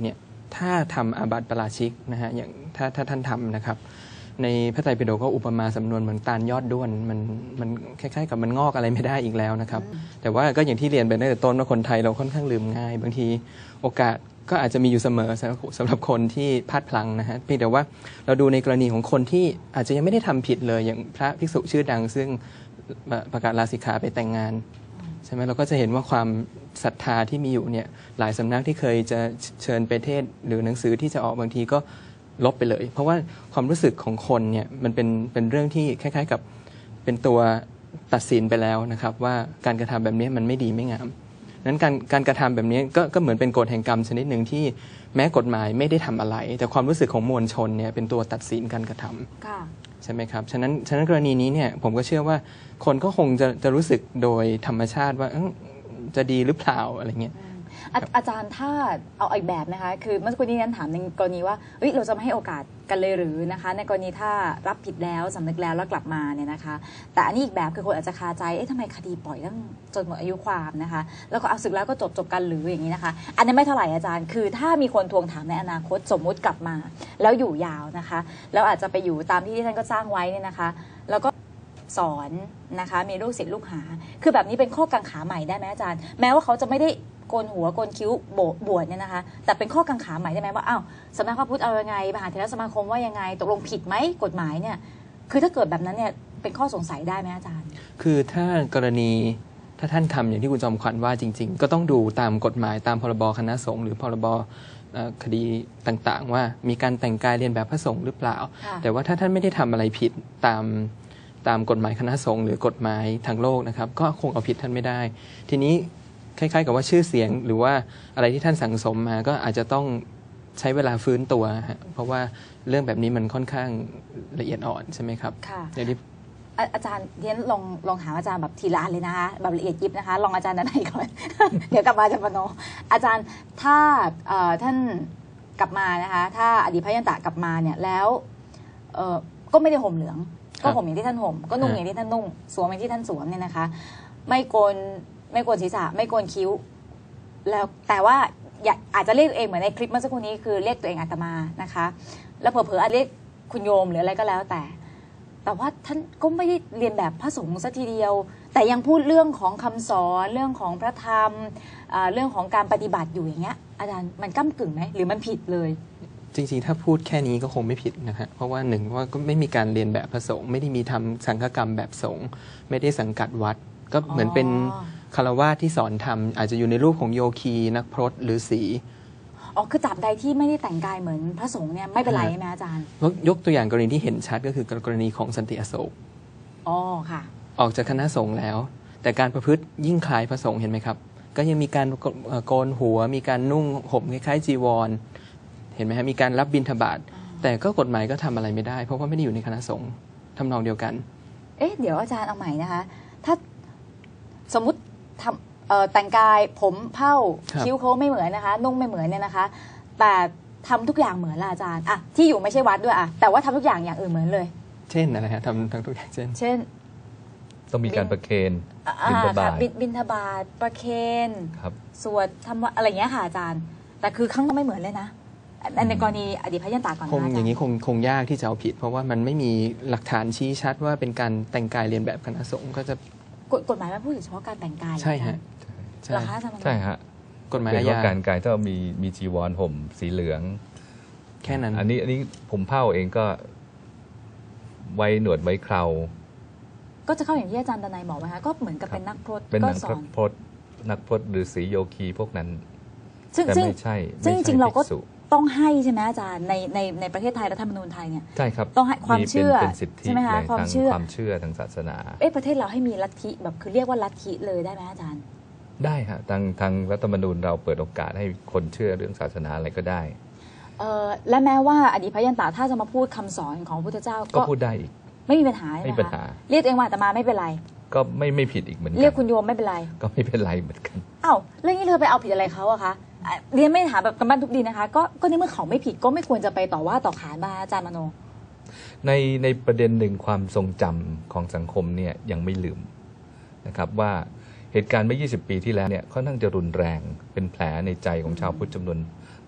ถ้าทำอาบัติปาราชิกนะฮะอย่างถ้าท่านทำนะครับในพระไตรปิฎกก็อุปมาสำนวนเหมือนตาลยอดด้วนมันคล้ายๆกับมันงอกอะไรไม่ได้อีกแล้วนะครับแต่ว่าก็อย่างที่เรียนไปตั้งแต่ต้นว่าคนไทยเราค่อนข้างลืมง่ายบางทีโอกาสก็อาจจะมีอยู่เสมอสำหรับคนที่พลาดพลั้งนะฮะเพียงแต่ว่าเราดูในกรณีของคนที่อาจจะยังไม่ได้ทำผิดเลยอย่างพระภิกษุชื่อดังซึ่งประกาศลาสิกขาไปแต่งงานใช่ไหมเราก็จะเห็นว่าความศรัทธาที่มีอยู่เนี่ยหลายสำนักที่เคยจะเชิญไปเทศหรือหนังสือที่จะออกบางทีก็ลบไปเลยเพราะว่าความรู้สึกของคนเนี่ยมันเป็นเรื่องที่คล้ายๆกับเป็นตัวตัดสินไปแล้วนะครับว่าการกระทำแบบนี้มันไม่ดีไม่งามนั้นการกระทำแบบนี้ก็เหมือนเป็นกฎแห่งกรรมชนิดหนึ่งที่แม้กฎหมายไม่ได้ทำอะไรแต่ความรู้สึกของมวลชนเนี่ยเป็นตัวตัดสินการกระทำใช่ไหมครับฉะนั้นกรณีนี้เนี่ยผมก็เชื่อว่าคนก็คงจะรู้สึกโดยธรรมชาติว่าจะดีหรือเปล่าอะไรเงี้ยอาจารย์ถ้าเอาอีกแบบนะคะคือเมื่อสักครู่นี้นั้นถามในกรณีว่าเราจะไม่ให้โอกาสกันเลยหรือนะคะในกรณีถ้ารับผิดแล้วสำนึกแล้วกลับมาเนี่ยนะคะแต่อันนี้อีกแบบคือคนอาจจะคาใจทำไมคดีปล่อยตั้งจนหมดอายุความนะคะแล้วก็เอาศึกแล้วก็จบกันหรืออย่างนี้นะคะอันนี้ไม่เท่าไหร่อาจารย์คือถ้ามีคนทวงถามในอนาคตสมมุติกลับมาแล้วอยู่ยาวนะคะแล้วอาจจะไปอยู่ตามที่ท่านก็สร้างไว้เนี่ยนะคะแล้วก็สอนนะคะมีลูกศิษย์ลูกหาคือแบบนี้เป็นข้อกังขาใหม่ได้ไหมอาจารย์แม้ว่าเขาจะไม่ได้โกนหัวโกนคิ้วบวชเนี่ยนะคะแต่เป็นข้อกังขาใหม่ได้ไหมว่าอ้าวสำนักพระพุทธเอายังไงมหาเถรสมาคมว่ายังไงตกลงผิดไหมกฎหมายเนี่ยคือถ้าเกิดแบบนั้นเนี่ยเป็นข้อสงสัยได้ไหมอาจารย์คือถ้ากรณีถ้าท่านทำอย่างที่คุณจอมขวัญว่าจริงๆก็ต้องดูตามกฎหมายตามพรบคณะสงฆ์หรือพรบคดีต่างๆว่ามีการแต่งกายเรียนแบบพระสงฆ์หรือเปล่าแต่ว่าถ้าท่านไม่ได้ทำอะไรผิดตามกฎหมายคณะสงฆ์หรือกฎหมายทางโลกนะครับก็คงเอาผิดท่านไม่ได้ทีนี้คล้ายๆกับว่าชื่อเสียงหรือว่าอะไรที่ท่านสั่งสมมาก็อาจจะต้องใช้เวลาฟื้นตัวเพราะว่าเรื่องแบบนี้มันค่อนข้างละเอียดอ่อนใช่ไหมครับค่ะอย่างที่อาจารย์เรียนลองถามอาจารย์แบบทีละอันเลยนะคะแบบละเอียดยิบนะคะลองอาจารย์ด้านไหนก่อน เดี๋ยวกลับมาอาจารย์ปโนอาจารย์ถ้าท่านกลับมานะคะถ้าอดีตพระยันตะกลับมาเนี่ยแล้วก็ไม่ได้ห่มเหลืองก็ห่มอย่างที่ท่านห่มก็นุ่งอย่างที่ท่านนุ่งสวมอย่างที่ท่านสวมเนี่ยนะคะไม่โกนศีรษะไม่โกนคิ้วแล้วแต่ว่าอาจจะเรียกตัวเองเหมือนในคลิปเมื่อสักครู่นี้คือเรียกตัวเองอาตมานะคะแล้วเผลอๆอาจเรียกคุณโยมหรืออะไรก็แล้วแต่ว่าท่านก็ไม่ได้เรียนแบบพระสงฆ์ซะทีเดียวแต่ยังพูดเรื่องของคำสอนเรื่องของพระธรรมเรื่องของการปฏิบัติอยู่อย่างเงี้ยอาจารย์มันก้ำกึ่งไหมหรือมันผิดเลยจริงๆถ้าพูดแค่นี้ก็คงไม่ผิดนะฮะเพราะว่าหนึ่งว่าก็ไม่มีการเรียนแบบพระสงฆ์ไม่ได้มีทำสังฆกรรมแบบสงฆ์ไม่ได้สังกัดวัดก็เหมือนเป็นคฤหัสถ์ที่สอนธรรมอาจจะอยู่ในรูปของโยคีนักพรตหรือฤาษีคือจับใดที่ไม่ได้แต่งกายเหมือนพระสงฆ์เนี่ยไม่เป็นไรใช่ไหมอาจารย์ยกตัวอย่างกรณีที่เห็นชัดก็คือกรณีของสันติอโศกค่ะออกจากคณะสงฆ์แล้วแต่การประพฤติยิ่งคล้ายพระสงฆ์เห็นไหมครับก็ยังมีการโกนหัวมีการนุ่งห่มคล้ายๆจีวรเห็นไหมครับมีการรับบิณฑบาตแต่ก็กฎหมายก็ทำอะไรไม่ได้เพราะว่าไม่ได้อยู่ในคณะสงฆ์ทำนองเดียวกันเดี๋ยวอาจารย์เอาใหม่นะคะถ้าสมมุติทำแต่งกายผมเผ้าคิ้วโค้งไม่เหมือนนะคะนุ่งไม่เหมือนเนี่ยนะคะแต่ทำทุกอย่างเหมือนละอาจารย์ที่อยู่ไม่ใช่วัดด้วยแต่ว่าทำทุกอย่างอย่างอื่นเหมือนเลยเช่นอะไรฮะทำทั้งทุกอย่างเช่นต้องมีการประเคนบิณฑบาตประเคนสวดทำอะไรเงี้ยค่ะอาจารย์แต่คือข้างนอกไม่เหมือนเลยนะในกรณีอดีตพระยันตะก่อนคงอย่างนี้คงยากที่จะเอาผิดเพราะว่ามันไม่มีหลักฐานชี้ชัดว่าเป็นการแต่งกายเรียนแบบคณะสงฆ์ก็จะกฎหมายมันพูดถึงเฉพาะการแต่งกายใช่ฮะใช่ฮะกฎหมายอาญาการกายถ้ามีจีวรห่มสีเหลืองแค่นั้นอันนี้ผมเผ้าเองก็ไว้หนวดไว้เคราก็จะเข้าอย่างที่อาจารย์ดนัยบอกไหมคะก็เหมือนกับเป็นนักพรตเป็นนักพรตหรือศรีโยคีพวกนั้นแต่ไม่ใช่จริงๆเราก็ต้องให้ใช่ไหมอาจารย์ในประเทศไทยรัฐธรรมนูญไทยเนี่ยใช่ครับต้องให้ความเชื่อใช่ไหมคะความเชื่อทางศาสนาประเทศเราให้มีลัทธิแบบคือเรียกว่าลัทธิเลยได้ไหมอาจารย์ได้ฮะทางรัฐธรรมนูญเราเปิดโอกาสให้คนเชื่อเรื่องศาสนาอะไรก็ได้และแม้ว่าอดีตพระยันตะถ้าจะมาพูดคำสอนของพระพุทธเจ้าก็พูดได้อีกไม่มีปัญหาไม่มีปัญหาเรียกเองว่าอาตมาไม่เป็นไรก็ไม่ผิดอีกเหมือนกันเรียกคุณโยมไม่เป็นไรก็ไม่เป็นไรเหมือนกันเรื่องนี้เธอไปเอาผิดอะไรเขาอะคะเรียนไม่ถามแบบกำบันทุกดีนะคะก็ในเมื่อเขาไม่ผิดก็ไม่ควรจะไปต่อว่าต่อขานมาอาจารย์มโนในประเด็นหนึ่งความทรงจำของสังคมเนี่ยยังไม่ลืมนะครับว่าเหตุการณ์เมื่อ20 ปีที่แล้วเนี่ยค่อนข้างจะรุนแรงเป็นแผลในใจของชาวพุทธจำนวน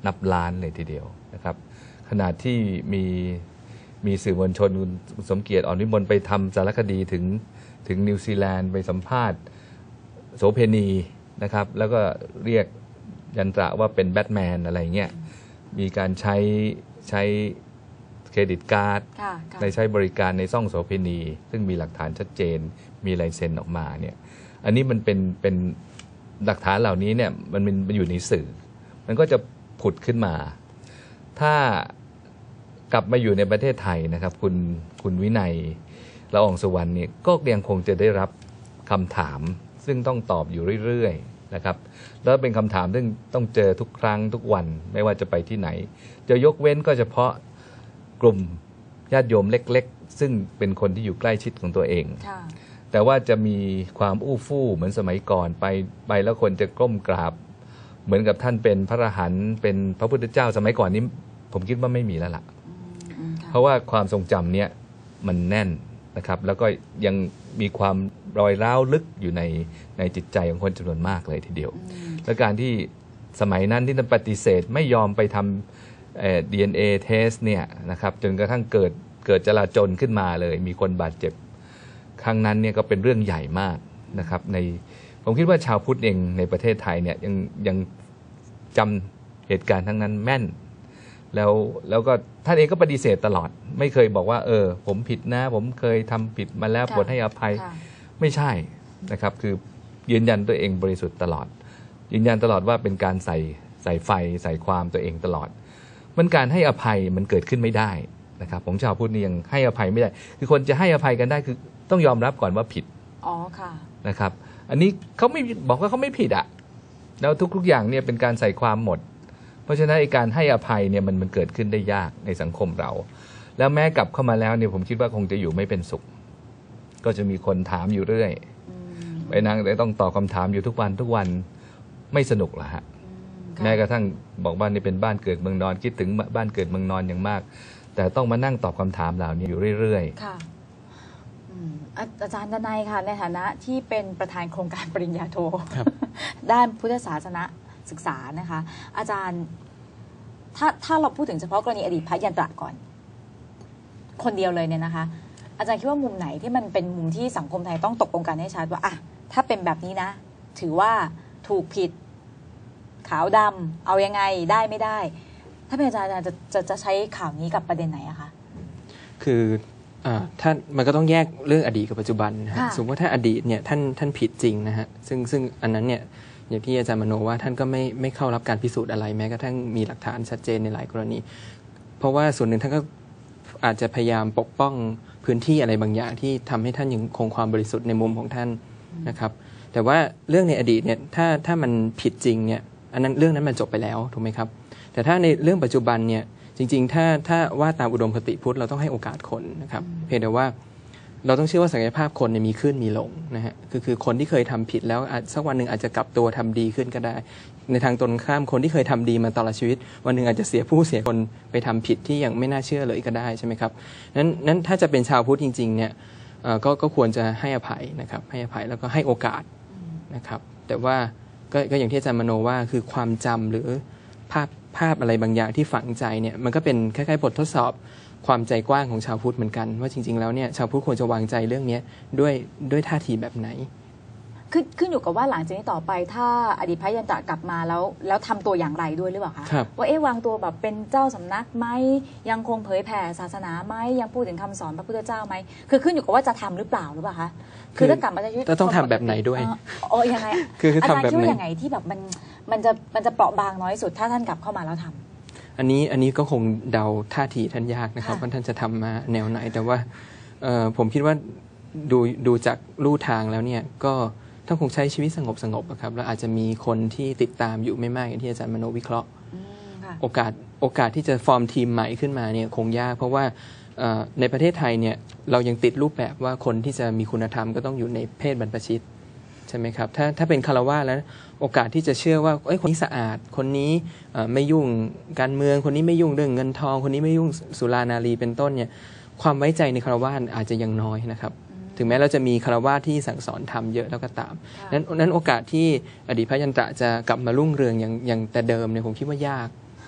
นับล้านเลยทีเดียวนะครับขณะที่มีสื่อมวลชนคุณสมเกียรติอ่อนวิมลไปทำสารคดีถึงนิวซีแลนด์ไปสัมภาษณ์โสเภณีนะครับแล้วก็เรียกยันตระว่าเป็นแบทแมนอะไรเงี้ยมีการใช้เครดิตการ์ดในใช้บริการในซ่องโสเภณีซึ่งมีหลักฐานชัดเจนมีลายเซ็นออกมาเนี่ยอันนี้มันเป็นหลักฐานเหล่านี้เนี่ยมันอยู่ในสื่อมันก็จะผุดขึ้นมาถ้ากลับมาอยู่ในประเทศไทยนะครับคุณวินัยละอองสุวรรณเนี่ยก็ยังคงจะได้รับคำถามซึ่งต้องตอบอยู่เรื่อยๆนะครับแล้วเป็นคำถามซึ่งต้องเจอทุกครั้งทุกวันไม่ว่าจะไปที่ไหนจะยกเว้นก็เฉพาะกลุ่มญาติโยมเล็กๆซึ่งเป็นคนที่อยู่ใกล้ชิดของตัวเองแต่ว่าจะมีความอู้ฟู่เหมือนสมัยก่อนไปแล้วคนจะก้มกราบเหมือนกับท่านเป็นพระอรหันต์เป็นพระพุทธเจ้าสมัยก่อนนี้ผมคิดว่าไม่มีแล้วล่ะเพราะว่าความทรงจำเนี่ยมันแน่นนะครับแล้วก็ยังมีความรอยร้าวลึกอยู่ในจิตใจของคนจำนวนมากเลยทีเดียวและการที่สมัยนั้นที่ท่านปฏิเสธไม่ยอมไปทำDNA test เนี่ยนะครับจนกระทั่งเกิดจลาจลขึ้นมาเลยมีคนบาดเจ็บครั้งนั้นเนี่ยก็เป็นเรื่องใหญ่มากนะครับผมคิดว่าชาวพุทธเองในประเทศไทยเนี่ยยังจำเหตุการณ์ทั้งนั้นแม่นแล้วก็ท่านเองก็ปฏิเสธตลอดไม่เคยบอกว่าผมผิดนะผมเคยทำผิดมาแล้วโปรดให้อภัยไม่ใช่นะครับคือยืนยันตัวเองบริสุทธิ์ตลอดยืนยันตลอดว่าเป็นการใส่ไฟใส่ความตัวเองตลอดมันการให้อภัยมันเกิดขึ้นไม่ได้นะครับผมชาวพุทธนี่ยังให้อภัยไม่ได้คือคนจะให้อภัยกันได้คือต้องยอมรับก่อนว่าผิดนะครับอันนี้เขาไม่บอกว่าเขาไม่ผิดอ่ะแล้วทุกอย่างเนี่ยเป็นการใส่ความหมดเพราะฉะนั้นการให้อภัยเนี่ยมันเกิดขึ้นได้ยากในสังคมเราแล้วแม้กลับเข้ามาแล้วเนี่ยผมคิดว่าคงจะอยู่ไม่เป็นสุขก็จะมีคนถามอยู่เรื่อยไปนั่งแต่ต้องตอบคำถามอยู่ทุกวันไม่สนุกหรอฮะแม้กระทั่งบอกว่านี่เป็นบ้านเกิดเมืองนอนคิดถึงบ้านเกิดเมืองนอนอย่างมากแต่ต้องมานั่งตอบคำถามเหล่านี้อยู่เรื่อยๆค่ะอาจารย์ดนัยค่ะในฐานะที่เป็นประธานโครงการปริญญาโทด้านพุทธศาสนศึกษานะคะอาจารย์ถ้าเราพูดถึงเฉพาะกรณีอดีตพระยันตระก่อนคนเดียวเลยเนี่ยนะคะอาจารย์คิดว่ามุมไหนที่มันเป็นมุมที่สังคมไทยต้องตกลงกันให้ชัดว่าถ้าเป็นแบบนี้นะถือว่าถูกผิดขาวดำเอายังไงได้ไม่ได้ถ้าเป็นอาจารย์จะใช้ข่าวนี้กับประเด็นไหนอะคะคือถ้ามันก็ต้องแยกเรื่องอดีตกับปัจจุบันนะฮะสมมติว่าถ้าอดีตเนี่ยท่านผิดจริงนะฮะซึ่งอันนั้นเนี่ยอย่างที่อาจารย์มโนว่าท่านก็ไม่เข้ารับการพิสูจน์อะไรแม้กระทั่งมีหลักฐานชัดเจนในหลายกรณีเพราะว่าส่วนหนึ่งท่านก็อาจจะพยายามปกป้องพื้นที่อะไรบางอย่างที่ทำให้ท่านยังคงความบริสุทธิ์ในมุมของท่านนะครับแต่ว่าเรื่องในอดีตเนี่ยถ้ามันผิดจริงเนี่ยอันนั้นเรื่องนั้นมันจบไปแล้วถูกไหมครับแต่ถ้าในเรื่องปัจจุบันเนี่ยจริงๆถ้าว่าตามอุดมคติพุทธเราต้องให้โอกาสคนนะครับเพียงแต่ว่าเราต้องเชื่อว่าศักยภาพคนมีขึ้นมีลงนะฮะคือคนที่เคยทำผิดแล้วสักวันหนึ่งอาจจะกลับตัวทำดีขึ้นก็ได้ในทางตรงข้ามคนที่เคยทำดีมาตลอดชีวิตวันหนึ่งอาจจะเสียคนไปทำผิดที่ยังไม่น่าเชื่อเลยก็ได้ใช่ไหมครับนั้นถ้าจะเป็นชาวพุทธจริงๆเนี่ยก็ควรจะให้อภัยนะครับให้อภัยแล้วก็ให้โอกาสนะครับแต่ว่าก็อย่างที่อาจารย์มโนว่าคือความจำหรือภาพอะไรบางอย่างที่ฝังใจเนี่ยมันก็เป็นคล้ายๆบททดสอบความใจกว้างของชาวพุทธเหมือนกันว่าจริงๆแล้วเนี่ยชาวพุทธควรจะวางใจเรื่องนี้ด้วยท่าทีแบบไหนขึ้นอยู่กับว่าหลังจากนี้ต่อไปถ้าอดีตพระยันตระกลับมาแล้วทำตัวอย่างไรด้วยหรือเปล่าคะว่าวางตัวแบบเป็นเจ้าสำนักไหมยังคงเผยแผ่ศาสนาไหมยังพูดถึงคำสอนพระพุทธเจ้าไหมคือขึ้นอยู่กับว่าจะทำหรือเปล่าหรือเปล่าคะคือถ้ากลับมาจะต้องทำแบบไหนด้วยยังไงคืออาจารย์คิดว่ายังไงที่แบบมันจะเปราะบางน้อยสุดถ้าท่านกลับเข้ามาแล้วทำอันนี้ก็คงเดาท่าทีท่านยากนะครับว่าท่านจะทำมาแนวไหนแต่ว่าผมคิดว่าดูจากลู่ทางแล้วเนี่ยก็ท่านคงใช้ชีวิตสงบครับแล้วอาจจะมีคนที่ติดตามอยู่ไม่มากอย่างที่อาจารย์มโนวิเคราะห์โอกาสที่จะฟอร์มทีมใหม่ขึ้นมาเนี่ยคงยากเพราะว่าในประเทศไทยเนี่ยเรายังติดรูปแบบว่าคนที่จะมีคุณธรรมก็ต้องอยู่ในเพศบรรพชิตใช่ไหมครับถ้าเป็นคฤหัสถ์แล้วโอกาสที่จะเชื่อว่าคนนี้สะอาดคนนี้ไม่ยุ่งการเมืองคนนี้ไม่ยุ่งเรื่องเงินทองคนนี้ไม่ยุ่งสุรานารีเป็นต้นเนี่ยความไว้ใจในคฤหัสถ์อาจจะยังน้อยนะครับถึงแม้เราจะมีคฤหัสถ์ที่สั่งสอนธรรมเยอะแล้วก็ตามนั้นโอกาสที่อดีตพระยันตระจะกลับมารุ่งเรืองอย่างแต่เดิมเนี่ยผมคิดว่ายาก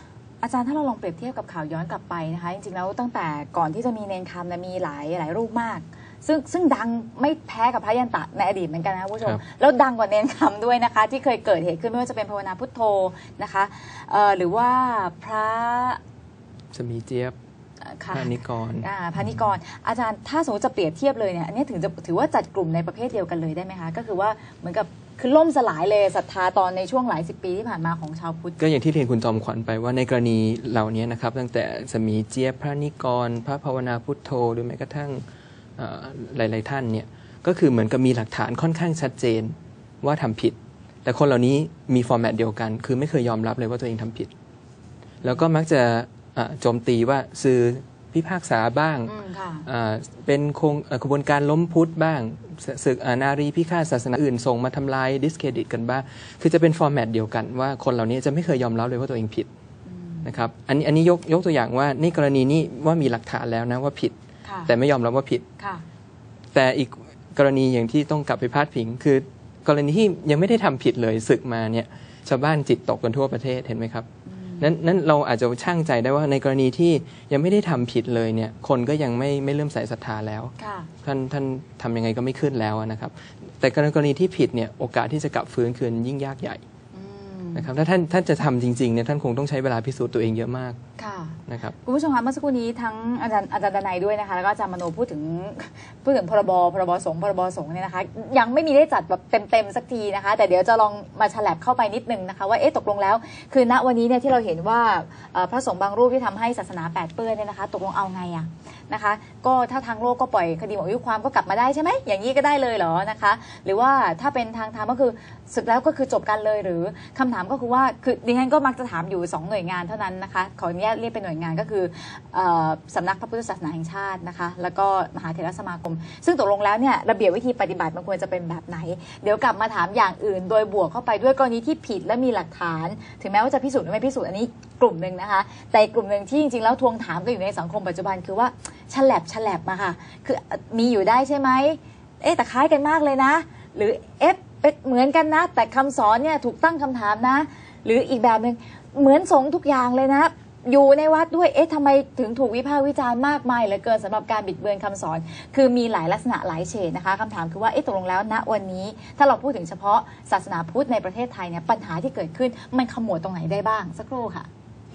อาจารย์ถ้าเราลองเปรียบเทียบกับข่าวย้อนกลับไปนะคะจริงๆแล้วตั้งแต่ก่อนที่จะมีเนนคำเนี่ยมีหลายรูปมากซึ่งดังไม่แพ้กับพระยันตะในอดีตเหมือนกันนะผู้ชมแล้วดังกว่าเนนคำด้วยนะคะที่เคยเกิดเหตุขึ้นไม่ว่าจะเป็นภาวนาพุทโธนะคะหรือว่าพระสมีเจี๊ยบพานิกรพานิกรอาจารย์ถ้าสมมติจะเปรียบเทียบเลยเนี่ยอันนี้ถือว่าจัดกลุ่มในประเภทเดียวกันเลยได้ไหมคะก็คือว่าเหมือนกับคือล่มสลายเลยศรัทธาตอนในช่วงหลายสิบปีที่ผ่านมาของชาวพุทธก็อย่างที่เรียนคุณจอมขวัญไปว่าในกรณีเหล่านี้นะครับตั้งแต่สมีเจี๊ยบพระนิกรพระภาวนาพุทโธหรือแม้กระทั่งหลายๆท่านเนี่ยก็คือเหมือนกับมีหลักฐานค่อนข้างชัดเจนว่าทำผิดแต่คนเหล่านี้มีฟอร์แมตเดียวกันคือไม่เคยยอมรับเลยว่าตัวเองทำผิดแล้วก็มักจะโจมตีว่าสื่อพิพากษาบ้างเป็นขบวนการล้มพุทธบ้างศึกนารีพิฆาตศาสนาอื่นส่งมาทำลายดิสเครดิตกันบ้างคือจะเป็นฟอร์แมตเดียวกันว่าคนเหล่านี้จะไม่เคยยอมรับเลยว่าตัวเองผิดนะครับอันนี้ยกตัวอย่างว่าในกรณีนี้ว่ามีหลักฐานแล้วนะว่าผิดแต่ไม่ยอมรับว่าผิดแต่อีกกรณีอย่างที่ต้องกลับไปพาดพิงคือกรณีที่ยังไม่ได้ทำผิดเลยศึกมาเนี่ยชาวบ้านจิตตกกันทั่วประเทศเห็นไหมครับนั้นเราอาจจะช่างใจได้ว่าในกรณีที่ยังไม่ได้ทำผิดเลยเนี่ยคนก็ยังไม่เริ่มใส่ศรัทธาแล้วท่านทำยังไงก็ไม่ขึ้นแล้วนะครับแต่กรณีที่ผิดเนี่ยโอกาสที่จะกลับฟื้นคืนยิ่งยากใหญ่นะครับถ้าท่านจะทำจริงๆเนี่ยท่านคงต้องใช้เวลาพิสูจน์ตัวเองเยอะมากนะครับคุณผู้ชมคะเมื่อสักครู่นี้ทั้งอาจารย์ดนัยด้วยนะคะแล้วก็อาจารย์มโนพูดถึงพรบสงฆ์เนี่ยนะคะยังไม่มีได้จัดแบบเต็มสักทีนะคะแต่เดี๋ยวจะลองมาฉลับเข้าไปนิดนึงนะคะว่าตกลงแล้วคือณวันนี้เนี่ยที่เราเห็นว่าพระสงฆ์บางรูปที่ทำให้ศาสนาแปดเปื้อนเนี่ยนะคะตกลงเอาไงอะนะคะก็ถ้าทางโลกก็ปล่อยคดีหมดอายุความก็กลับมาได้ใช่ไหมอย่างนี้ก็ได้เลยเหรอนะคะหรือว่าถ้าเป็นทางธรรมก็คือสุดแล้วก็คือจบกันเลยหรือคำถามก็คือว่าคือดิฉันก็มักจะถามอยู่2หน่วยงานเท่านั้นนะคะขออนุญาตเรียกเป็นหน่วยงานก็คือสำนักพระพุทธศาสนาแห่งชาตินะคะแล้วก็มหาเถรสมาคมซึ่งตกลงแล้วเนี่ยระเบียบวิธีปฏิบัติมันควรจะเป็นแบบไหนเดี๋ยวกลับมาถามอย่างอื่นโดยบวกเข้าไปด้วยกรณีที่ผิดและมีหลักฐานถึงแม้ว่าจะพิสูจน์หรือไม่พิสูจน์อันนี้กลุ่มนึงนะคะแต่กลุ่มนึงที่จริงๆแล้วทวงถามกันอยู่ในสังคมปัจจุบันคือว่าฉลับมาค่ะคือมีอยู่ได้ใช่ไหมแต่คล้ายกันมากเลยนะหรือเหมือนกันนะแต่คำสอนเนี่ยถูกตั้งคำถามนะหรืออีกแบบนึงเหมือนสงฆ์ทุกอย่างเลยนะอยู่ในวัดด้วยทำไมถึงถูกวิพากษ์วิจารณ์มากมายเหลือเกินสำหรับการบิดเบือนคำสอนคือมีหลายลักษณะหลายเฉดนะคะคำถามคือว่าตกลงแล้วณวันนี้ถ้าเราพูดถึงเฉพาะศาสนาพุทธในประเทศไทยเนี่ยปัญหาที่เกิดขึ้นมันขมวดตรงไหนได้บ้างสักครู่ค่ะ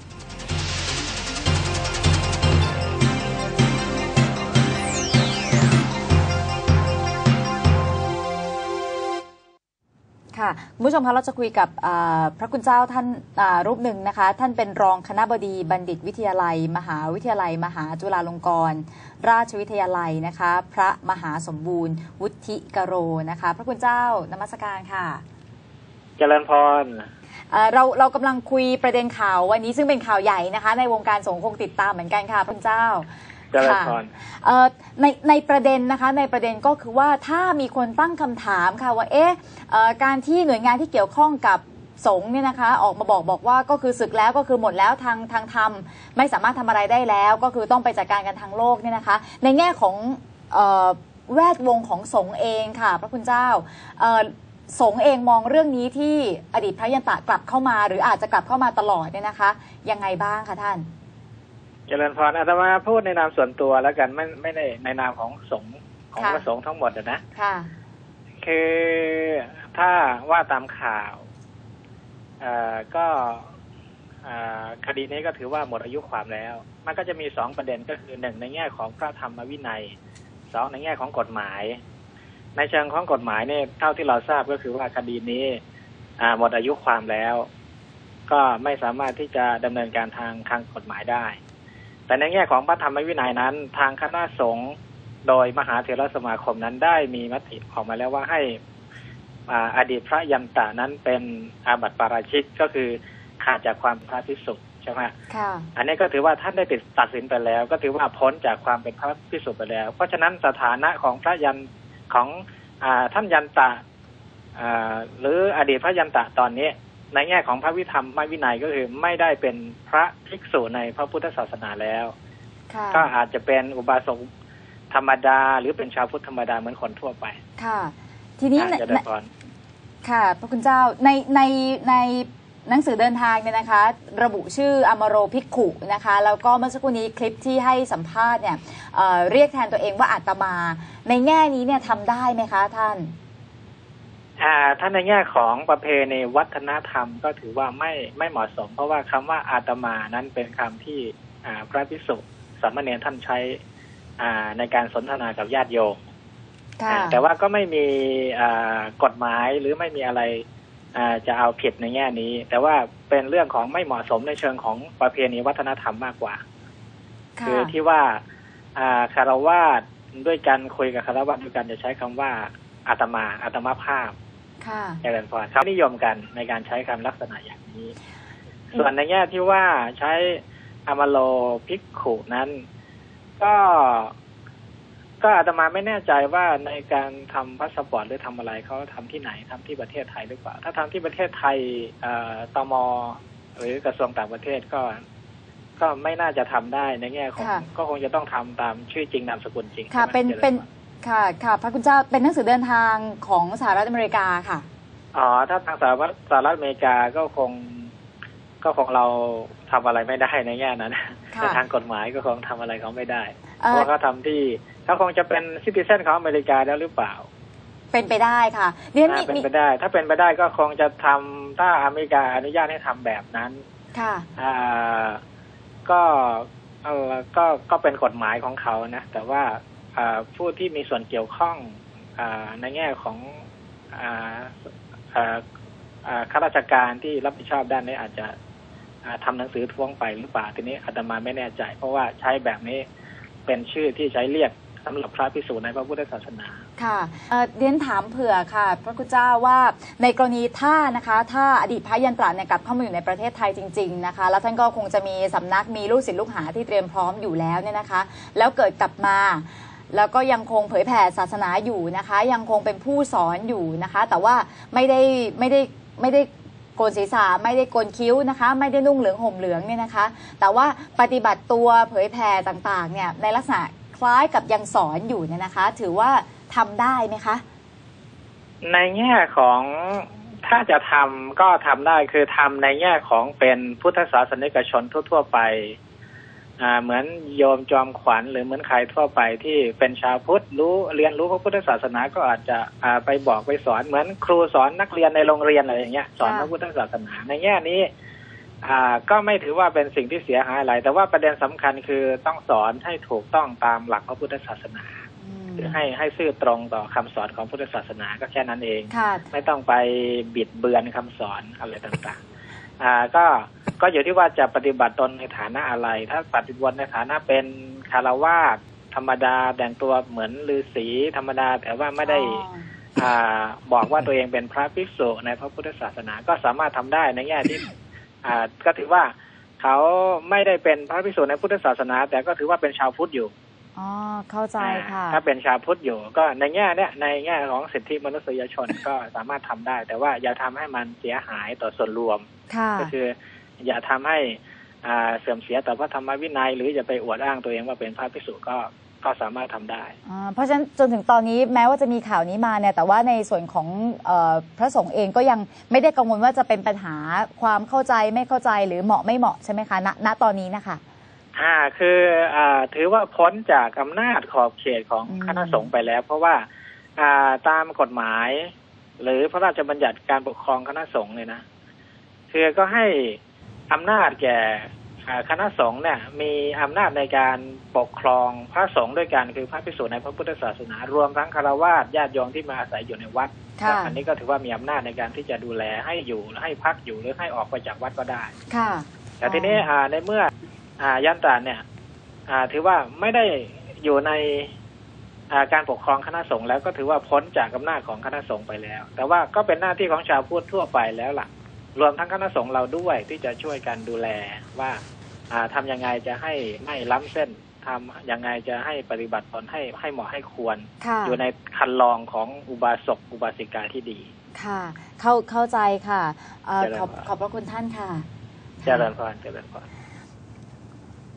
ค่ะคุณผู้ชมคะเราจะคุยกับพระคุณเจ้าท่านรูปหนึ่งนะคะท่านเป็นรองคณบดีบัณฑิตวิทยาลัยมหาวิทยาลัยมหาจุฬาลงกรณราชวิทยาลัยนะคะพระมหาสมบูรณ์วุฒิกโรนะคะพระคุณเจ้านมัสการค่ะเจริญพรเรากำลังคุยประเด็นข่าววันนี้ซึ่งเป็นข่าวใหญ่นะคะในวงการสงฆ์คงติดตามเหมือนกันค่ะพระคุณเจ้าค่ะในประเด็นนะคะในประเด็นก็คือว่าถ้ามีคนตั้งคำถามค่ะว่าการที่หน่วยงานที่เกี่ยวข้องกับสงฆ์เนี่ยนะคะออกมาบอกว่าก็คือศึกแล้วก็คือหมดแล้วทางธรรมไม่สามารถทำอะไรได้แล้วก็คือต้องไปจัดการกันทางโลกเนี่ยนะคะในแง่ของแวดวงของสงฆ์เองค่ะพระคุณเจ้าสงฆ์เองมองเรื่องนี้ที่อดีตพระยันตะกลับเข้ามาหรืออาจจะกลับเข้ามาตลอดเนี่ยนะคะยังไงบ้างคะท่านเจริญพรอาตมาพูดในนามส่วนตัวแล้วกันไม่ได้ในนามของสงฆ์ของพระสงฆ์ทั้งหมดนะค่ะคือถ้าว่าตามข่าวก็คดีนี้ก็ถือว่าหมดอายุความแล้วมันก็จะมี2ประเด็นก็คือ1ในแง่ของพระธรรมวินัย2ในแง่ของกฎหมายในเชิงของกฎหมายเนี่ยเท่าที่เราทราบก็คือว่าคดีนี้หมดอายุความแล้วก็ไม่สามารถที่จะดำเนินการทางกฎหมายได้แต่ในแง่ของพระธรรมวินัยนั้นทางคณะสงฆ์โดยมหาเถรสมาคมนั้นได้มีมติออกมาแล้วว่าให้อดีตพระยันตะนั้นเป็นอาบัติปาราชิกก็คือขาดจากความพระภิกษุใช่ไหมอันนี้ก็ถือว่าท่านได้ตัดสินไปแล้วก็ถือว่าพ้นจากความเป็นพระภิกษุไปแล้วเพราะฉะนั้นสถานะของพระยันของท่านยันตะหรืออดีตพระยันตะตอนนี้ในแง่ของพระวิธรรมวินัยก็คือไม่ได้เป็นพระภิกษุในพระพุทธศาสนาแล้วก็อาจจะเป็นอุบาสกธรรมดาหรือเป็นชาวพุทธธรรมดาเหมือนคนทั่วไปค่ะทีนี้ค่ะพระคุณเจ้าในหนังสือเดินทางเนี่ยนะคะระบุชื่ออมโรภิกขุนะคะแล้วก็เมื่อสักครู่นี้คลิปที่ให้สัมภาษณ์เนี่ยเรียกแทนตัวเองว่าอาตมาในแง่นี้เนี่ยทำได้ไหมคะท่านถ้าในแง่ของประเพณีวัฒนธรรมก็ถือว่าไม่เหมาะสมเพราะว่าคำว่าอาตมานั้นเป็นคำที่พระภิกษุสามเณรท่านใช้ในการสนทนากับญาติโยมแต่ว่าก็ไม่มีกฎหมายหรือไม่มีอะไรจะเอาผิดในแง่นี้แต่ว่าเป็นเรื่องของไม่เหมาะสมในเชิงของประเพณีวัฒนธรรมมากกว่าคือที่ว่าคารวาสด้วยกันคุยกับคารวาสด้วยกันจะใช้คำว่าอาตมาภาพอย่างนั้นพอเขานิยมกันในการใช้คำลักษณะอย่างนี้ส่วนในแง่ที่ว่าใช้อมโลภิกขุนั้นก็อาตมาไม่แน่ใจว่าในการทำพาสปอร์ตหรือทำอะไรเขาทำที่ไหนทำที่ประเทศไทยหรือเปล่าถ้าทำที่ประเทศไทยตม.หรือกระทรวงต่างประเทศก็ไม่น่าจะทำได้ในแง่ของก็คงจะต้องทำตามชื่อจริงนามสกุลจริงค่ะเป็นค่ะพระคุณเจ้าเป็นหนังสือเดินทางของสหรัฐอเมริกาค่ะถ้าทางสหรัฐอเมริกาก็คงเราทำอะไรไม่ได้ในแง่นั้นในทางกฎหมายก็คงทำอะไรเขาไม่ได้เพราะเขาทำที่เขาคงจะเป็นซิติเซนของอเมริกาแล้วหรือเปล่าเป็นไปได้ค่ะเป็นไปได้ถ้าเป็นไปได้ก็คงจะทำถ้าอเมริกาอนุญาตให้ทำแบบนั้นค่ะก็เป็นกฎหมายของเขานะแต่ว่าผู้ที่มีส่วนเกี่ยวข้องในแง่ของข้าราชการที่รับผิดชอบด้านนี้อาจจะทำหนังสือท้วงไปหรือเปล่าทีนี้อาตมาไม่แน่ใจเพราะว่าใช้แบบนี้เป็นชื่อที่ใช้เรียกสำหรับพระภิกษุในพระพุทธศาสนาค่ะเรียนถามเผื่อค่ะพระคุณเจ้าว่าในกรณีถ้าอดีตพระยันตระเนี่ยกลับเข้ามาอยู่ในประเทศไทยจริงๆนะคะแล้วท่านก็คงจะมีสำนักมีลูกศิษย์ลูกหาที่เตรียมพร้อมอยู่แล้วเนี่ยนะคะแล้วเกิดกลับมาแล้วก็ยังคงเผยแผ่ศาสนาอยู่นะคะยังคงเป็นผู้สอนอยู่นะคะแต่ว่าไม่ได้โกนศีรษะไม่ได้โกนคิ้วนะคะไม่ได้นุ่งเหลืองห่มเหลืองเนี่ยนะคะแต่ว่าปฏิบัติตัวเผยแผ่ต่างๆเนี่ยในลักษณะคล้ายกับยังสอนอยู่เนี่ยนะคะถือว่าทำได้ไหมคะในแง่ของถ้าจะทำก็ทำได้คือทำในแง่ของเป็นพุทธศาสนิกชนทั่วๆไปเหมือนโยมจอมขวัญหรือเหมือนใครทั่วไปที่เป็นชาวพุทธเรียนรู้พระพุทธศาสนาก็อาจจะไปบอกไปสอนเหมือนครูสอนนักเรียนในโรงเรียนอะไรอย่างเงี้ยสอนพระพุทธศาสนาในแง่นี้ก็ไม่ถือว่าเป็นสิ่งที่เสียหายอะไรแต่ว่าประเด็นสำคัญคือต้องสอนให้ถูกต้องตามหลักพระพุทธศาสนาคือให้ซื่อตรงต่อคำสอนของพุทธศาสนาก็แค่นั้นเองไม่ต้องไปบิดเบือนคำสอนอะไรต่างๆก็อยู่ที่ว่าจะปฏิบัติตนในฐานะอะไรถ้าปฏิบัติในฐานะเป็นคฤหัสถ์ธรรมดาแต่งตัวเหมือนฤาษีธรรมดาแต่ว่าไม่ได้บอกว่าตัวเองเป็นพระภิกษุในพระพุทธศาสนาก็สามารถทำได้ในแง่ที่ก็ถือว่าเขาไม่ได้เป็นพระภิกษุในพุทธศาสนาแต่ก็ถือว่าเป็นชาวพุทธอยู่เข้าใจค่ะถ้าเป็นชาวพุทธอยู่ก็ในแง่เนี้ยในแง่ของสิทธิมนุษยชนก็สามารถทำได้แต่ว่าอย่าทำให้มันเสียหายต่อส่วนรวมก็คืออย่าทำให้เสื่อมเสียต่อพระธรรมวินัยหรือจะไปอวดอ้างตัวเองว่าเป็นพระภิกษุก็สามารถทำได้เพราะฉะนั้นจนถึงตอนนี้แม้ว่าจะมีข่าวนี้มาเนี่ยแต่ว่าในส่วนของพระสงฆ์เองก็ยังไม่ได้กังวลว่าจะเป็นปัญหาความเข้าใจไม่เข้าใจหรือเหมาะไม่เหมาะใช่ไหมคะณตอนนี้นะคะคือถือว่าพ้นจากอำนาจขอบเขตของคณะสงฆ์ไปแล้วเพราะว่าตามกฎหมายหรือพระราชบัญญัติการปกครองคณะสงฆ์เนี่ยนะคือก็ให้อำนาจแก่คณะสงฆ์เนี่ยมีอำนาจในการปกครองพระสงฆ์ด้วยกันคือพระภิกษุในพระพุทธศาสนารวมทั้งฆราวาสญาติโยมที่มาอาศัยอยู่ในวัดอันนี้ก็ถือว่ามีอำนาจในการที่จะดูแลให้อยู่ให้พักอยู่หรือให้ออกไปจากวัดก็ได้แต่ทีนี้ในเมื่อยันตระเนี่ยถือว่าไม่ได้อยู่ในการปกครองคณะสงฆ์แล้วก็ถือว่าพ้นจากอำนาจของคณะสงฆ์ไปแล้วแต่ว่าก็เป็นหน้าที่ของชาวพุทธทั่วไปแล้วล่ะรวมทั้งคณะสงฆ์เราด้วยที่จะช่วยกันดูแลว่าทำยังไงจะให้ไม่ล้ำเส้นทำยังไงจะให้ปฏิบัติตนให้เหมาะให้ควรอยู่ในคันลองของอุบาสกอุบาสิกาที่ดีค่ะเข้าใจค่ะขอบพระคุณท่านค่ะเจริญพร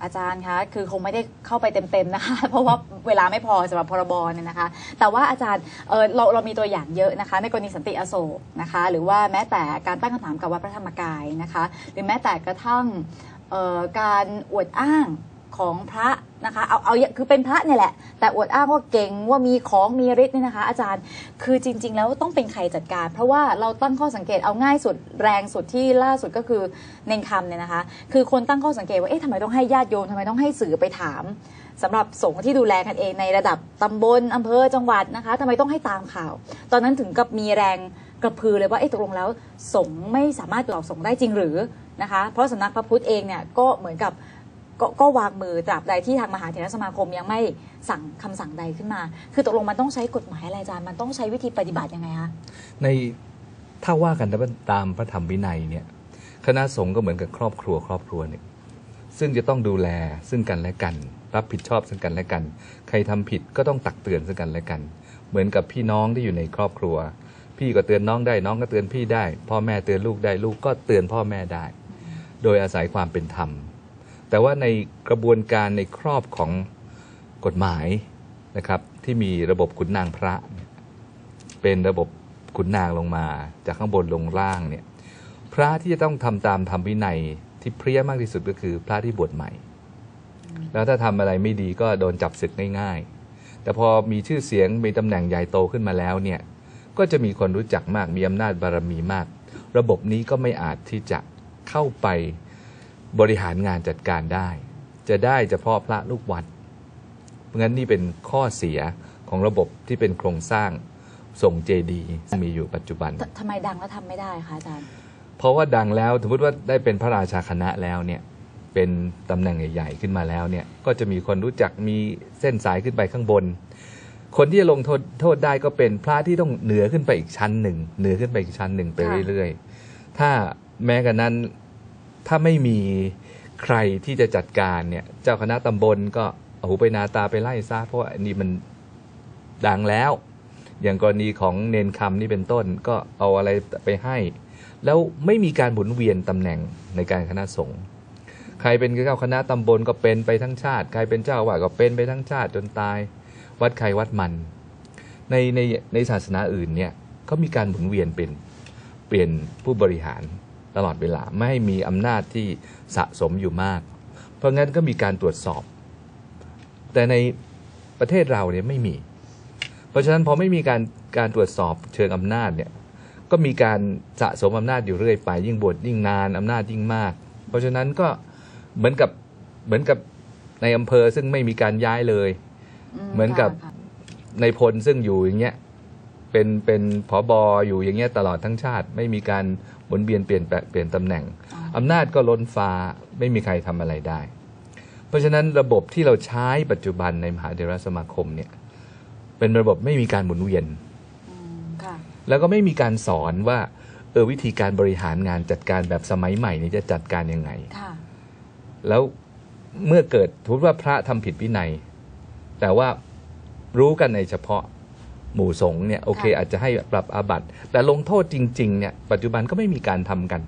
อาจารย์คะคือคงไม่ได้เข้าไปเต็มๆนะคะ เพราะว่าเวลาไม่พอสำหรับพรบเนี่ยนะคะแต่ว่าอาจารย์เรามีตัวอย่างเยอะนะคะในกรณีสันติอโศกนะคะหรือว่าแม้แต่การตั้งคำถามกับวัดพระธรรมกายนะคะหรือแม้แต่กระทั่งการอวดอ้างของพระนะคะเอาคือเป็นพระเนี่ยแหละแต่อวดอ้างว่าเก่งว่ามีของมีฤทธิ์เนี่ยนะคะอาจารย์คือจริงๆแล้วต้องเป็นใครจัดการเพราะว่าเราตั้งข้อสังเกตเอาง่ายสุดแรงสุดที่ล่าสุดก็คือเนนคำเนี่ยนะคะคือคนตั้งข้อสังเกตว่าเอ๊ะทำไมต้องให้ญาติโยมทำไมต้องให้สื่อไปถามสำหรับสงฆ์ที่ดูแลกันเองในระดับตำบลอำเภอจังหวัดนะคะทำไมต้องให้ตามข่าวตอนนั้นถึงกับมีแรงกระพือเลยว่าเอ๊ะตกลงแล้วสงฆ์ไม่สามารถหลอกสงฆ์ได้จริงหรือนะคะเพราะสำนักพระพุทธเองเนี่ยก็เหมือนกับก็วางมือตราบใดที่ทางมหาเถรสมาคมยังไม่สั่งคำสั่งใดขึ้นมาคือตกลงมันต้องใช้กฎหมายอะไรอาจารย์มันต้องใช้วิธีปฏิบัติยังไงคะถ้าว่ากันตามพระธรรมวินัยเนี่ยคณะสงฆ์ก็เหมือนกับครอบครัวเนี่ยซึ่งจะต้องดูแลซึ่งกันและกันรับผิดชอบซึ่งกันและกันใครทำผิดก็ต้องตักเตือนซึ่งกันและกันเหมือนกับพี่น้องที่อยู่ในครอบครัวพี่ก็เตือนน้องได้น้องก็เตือนพี่ได้พ่อแม่เตือนลูกได้ลูกก็เตือนพ่อแม่ได้โดยอาศัยความเป็นธรรมแต่ว่าในกระบวนการในครอบของกฎหมายนะครับที่มีระบบขุนนางพระเป็นระบบขุนนางลงมาจากข้างบนลงล่างเนี่ยพระที่จะต้องทำตามธรรมวินัยที่เพรี้ยมากที่สุดก็คือพระที่บวชใหม่แล้วถ้าทำอะไรไม่ดีก็โดนจับศึกง่ายๆแต่พอมีชื่อเสียงมีตำแหน่งใหญ่โตขึ้นมาแล้วเนี่ยก็จะมีคนรู้จักมากมีอำนาจบารมีมากระบบนี้ก็ไม่อาจที่จะเข้าไปบริหารงานจัดการได้จะได้เฉพาะพระลูกวัดเพราะงั้นนี่เป็นข้อเสียของระบบที่เป็นโครงสร้างทรงเจดีย์มีอยู่ปัจจุบันทำไมดังแล้วทำไม่ได้คะอาจารย์เพราะว่าดังแล้วสมมติว่าได้เป็นพระราชาคณะแล้วเนี่ยเป็นตำแหน่งใหญ่ๆขึ้นมาแล้วเนี่ยก็จะมีคนรู้จักมีเส้นสายขึ้นไปข้างบนคนที่จะลงโทษได้ก็เป็นพระที่ต้องเหนือขึ้นไปอีกชั้นหนึ่งเหนือขึ้นไปอีกชั้นหนึ่งไปเรื่อยๆถ้าแม้กระนั้นถ้าไม่มีใครที่จะจัดการเนี่ยเจ้าคณะตำบลก็เอาหูไปนาตาไปไล่ซะเพราะว่าอันนี้มันดังแล้วอย่างกรณีของเนนคำนี่เป็นต้นก็เอาอะไรไปให้แล้วไม่มีการหมุนเวียนตำแหน่งในการคณะสงฆ์ใครเป็นเจ้าคณะตำบลก็เป็นไปทั้งชาติใครเป็นเจ้าอาวาสก็เป็นไปทั้งชาติจนตายวัดใครวัดมันในศาสนาอื่นเนี่ยเขามีการหมุนเวียนเปลี่ยนผู้บริหารตลอดเวลาไม่ให้มีอำนาจที่สะสมอยู่มากเพราะงั้นก็มีการตรวจสอบแต่ในประเทศเราเนี่ยไม่มีเพราะฉะนั้นพอไม่มีการตรวจสอบเชิงอำนาจเนี่ยก็มีการสะสมอำนาจอยู่เรื่อยไปยิ่งบวชยิ่งนานอำนาจยิ่งมากเพราะฉะนั้นก็เหมือนกับในอำเภอซึ่งไม่มีการย้ายเลยเหมือนกับในพลซึ่งอยู่อย่างเงี้ยเป็นผบ.อยู่อย่างเงี้ยตลอดทั้งชาติไม่มีการหมุนเวียนเปลี่ยนตำแหน่งอำนาจก็ล้นฟ้าไม่มีใครทำอะไรได้เพราะฉะนั้นระบบที่เราใช้ปัจจุบันในมหาเถรสมาคมเนี่ยเป็นระบบไม่มีการหมุนเวียนแล้วก็ไม่มีการสอนว่าวิธีการบริหารงานจัดการแบบสมัยใหม่นี้จะจัดการยังไงแล้วเมื่อเกิดถือว่าพระทำผิดวินัยแต่ว่ารู้กันในเฉพาะหมู่สงฆ์เนี่ยโอเคอาจจะให้ปรับอาบัติแต่ลงโทษจริงๆเนี่ยปัจจุบันก็ไม่มีการทำกัน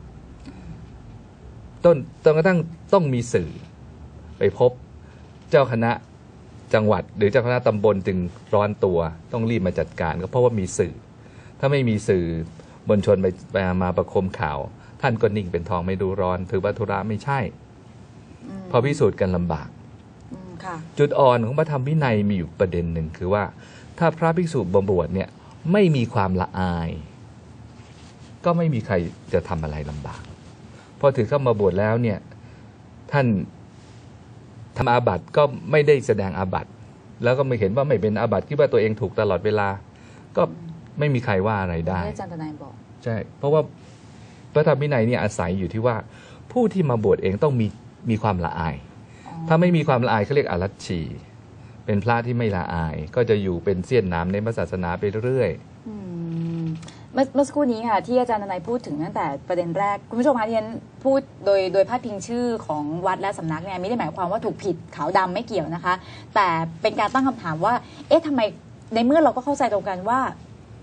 จนกระทั่งต้องมีสื่อไปพบเจ้าคณะจังหวัดหรือเจ้าคณะตำบลจึงร้อนตัวต้องรีบมาจัดการก็เพราะว่ามีสื่อถ้าไม่มีสื่อมวลชนไปมาประคมข่าวท่านก็นิ่งเป็นทองไม่ดูร้อนถือว่าธุระไม่ใช่พอพิสูจน์กันลำบากจุดอ่อนของพระธรรมวินัยมีอยู่ประเด็นหนึ่งคือว่าถ้าพระภิกษุบวชเนี่ยไม่มีความละอายก็ไม่มีใครจะทำอะไรลำบากพอถือเข้ามาบวชแล้วเนี่ยท่านทำอาบัติก็ไม่ได้แสดงอาบัติแล้วก็ไม่เห็นว่าไม่เป็นอาบัติคิดว่าตัวเองถูกตลอดเวลาก็ไม่มีใครว่าอะไรได้อาจารย์ทนายบอกใช่เพราะว่าพระธรรมวินัยเนี่ยอาศัยอยู่ที่ว่าผู้ที่มาบวชเองต้องมีความละอายถ้าไม่มีความละอายเขาเรียกอรัชชีเป็นพระที่ไม่ละอายก็จะอยู่เป็นเสี้ยนน้ำในพระศาสนาไปเรื่อยเมื่อสักครู่นี้ค่ะที่อาจารย์ทนายพูดถึงตั้งแต่ประเด็นแรกคุณผู้ชมคะที่ฉันพูดโดยพาดพิงชื่อของวัดและสำนักเนี่ยไม่ได้หมายความว่าถูกผิดขาวดำไม่เกี่ยวนะคะแต่เป็นการตั้งคำถามว่าเอ๊ะทำไมในเมื่อเราก็เข้าใจตรงกันว่า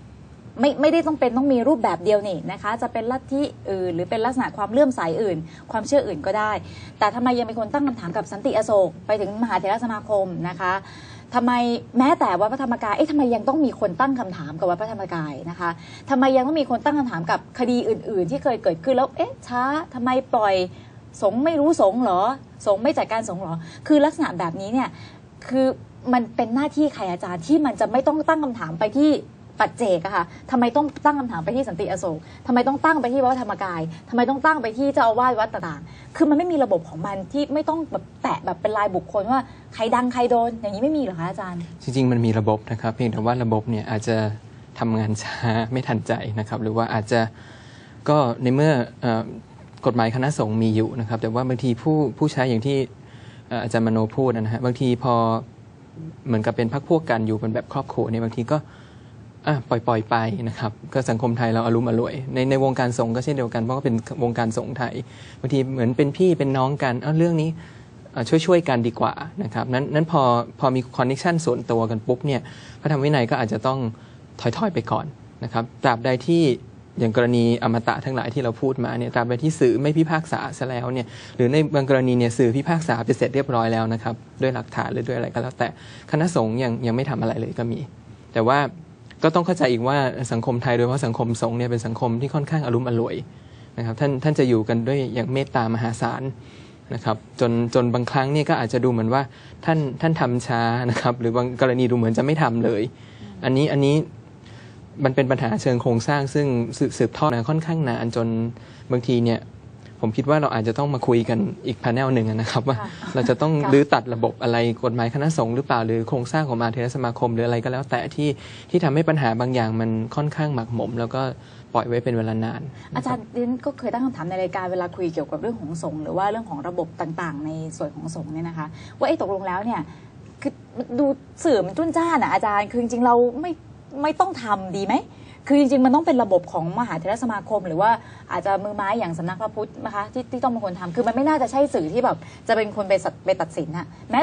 ไม่ได้ต้องมีรูปแบบเดียวนี่นะคะจะเป็นลัทธิอื่นหรือเป็นลักษณะความเลื่อมใสอื่นความเชื่ออื่นก็ได้แต่ทำไมยังมีคนตั้งคำถามกับสันติอโศกไปถึงมหาเถรสมาคมนะคะทำไมแม้แต่วัดพระธรรมกายทำไมยังต้องมีคนตั้งคำถามกับวัดพระธรรมกายนะคะทำไมยังต้องมีคนตั้งคำถามกับคดีอื่นๆที่เคยเกิดขึ้นแล้วช้าทำไมปล่อยสงฆ์ไม่รู้สงฆ์เหรอสงฆ์ไม่จัดการสงฆ์เหรอคือลักษณะแบบนี้เนี่ยคือมันเป็นหน้าที่ใครอาจารย์ที่มันจะไม่ต้องตั้งคำถามไปที่ปัจเจกอะค่ะทำไมต้องตั้งคำถามไปที่สันติอโศกทำไมต้องตั้งไปที่วัดธรรมกายทำไมต้องตั้งไปที่เจ้าอาวาสวัดต่างๆคือมันไม่มีระบบของมันที่ไม่ต้องแบบแตะแบบเป็นรายบุคคลว่าใครดังใครโดนอย่างนี้ไม่มีหรอคะอาจารย์จริงๆมันมีระบบนะครับเพียงแต่ว่าระบบเนี่ยอาจจะทำงานช้าไม่ทันใจนะครับหรือว่าอาจจะก็ในเมื่อกฎหมายคณะสงฆ์มีอยู่นะครับแต่ว่าบางทีผู้ใช้อย่างที่อาจารย์มโนพูดนะฮะบางทีพอเหมือนกับเป็นพรรคพวกกันอยู่เป็นแบบครอบครัวเนี่ยบางทีก็ปล่อยไปนะครับก็สังคมไทยเราอารมณ์อร่วยในวงการสงฆ์ก็เช่นเดียวกันเพราะว่าเป็นวงการสงฆ์ไทยบางทีเหมือนเป็นพี่เป็นน้องกันเรื่องนี้ช่วยกันดีกว่านะครับนั้นพอมีคอนเนคชั่นส่วนตัวกันปุ๊บเนี่ยพระธรรมวินัยก็อาจจะต้องถอยไปก่อนนะครับตราบใดที่อย่างกรณีอมตะทั้งหลายที่เราพูดมาเนี่ยตราบใดที่สื่อไม่พิพากษาซะแล้วเนี่ยหรือในบางกรณีเนี่ยสื่อพิพากษาไปเสร็จเรียบร้อยแล้วนะครับด้วยหลักฐานหรือด้วยอะไรก็แล้วแต่คณะสงฆ์ยังไม่ทำอะไรเลยก็มีแต่ว่าก็ต้องเข้าใจอีกว่าสังคมไทยโดยเฉพาะสังคมสงฆ์เนี่ยเป็นสังคมที่ค่อนข้างอารมณ์อร่วยนะครับท่านจะอยู่กันด้วยอย่างเมตตามหาศาลนะครับจนบางครั้งเนี่ยก็อาจจะดูเหมือนว่าท่านทำช้านะครับหรือบางกรณีดูเหมือนจะไม่ทำเลยอันนี้มันเป็นปัญหาเชิงโครงสร้างซึ่งสืบทอดมาค่อนข้างนานจนบางทีเนี่ยผมคิดว่าเราอาจจะต้องมาคุยกันอีกแพนเนลหนึ่งนะครับว่าเราจะต้องรื้อตัดระบบอะไรกฎหมายคณะสงฆ์หรือเปล่าหรือโครงสร้างของมหาเถรสมาคมหรืออะไรก็แล้วแต่ที่ทำให้ปัญหาบางอย่างมันค่อนข้างหมักหมมแล้วก็ปล่อยไว้เป็นเวลานานอาจารย์ดิฉันก็เคยตั้งคำถามในรายการเวลาคุยเกี่ยวกับเรื่องของสงฆ์หรือว่าเรื่องของระบบต่างๆในส่วนของสงฆ์เนี่ยนะคะว่าตกลงแล้วเนี่ยคือดูสื่อมันจุ้นจ้านอาจารย์คือจริงๆเราไม่ต้องทำดีไหมคือจริงๆมันต้องเป็นระบบของมหาเถรสมาคมหรือว่าอาจจะมือไม้อย่างสำนักพระพุทธนะคะที่ต้องเป็นคนทำคือมันไม่น่าจะใช่สื่อที่แบบจะเป็นคนไปตัดสินนะแม้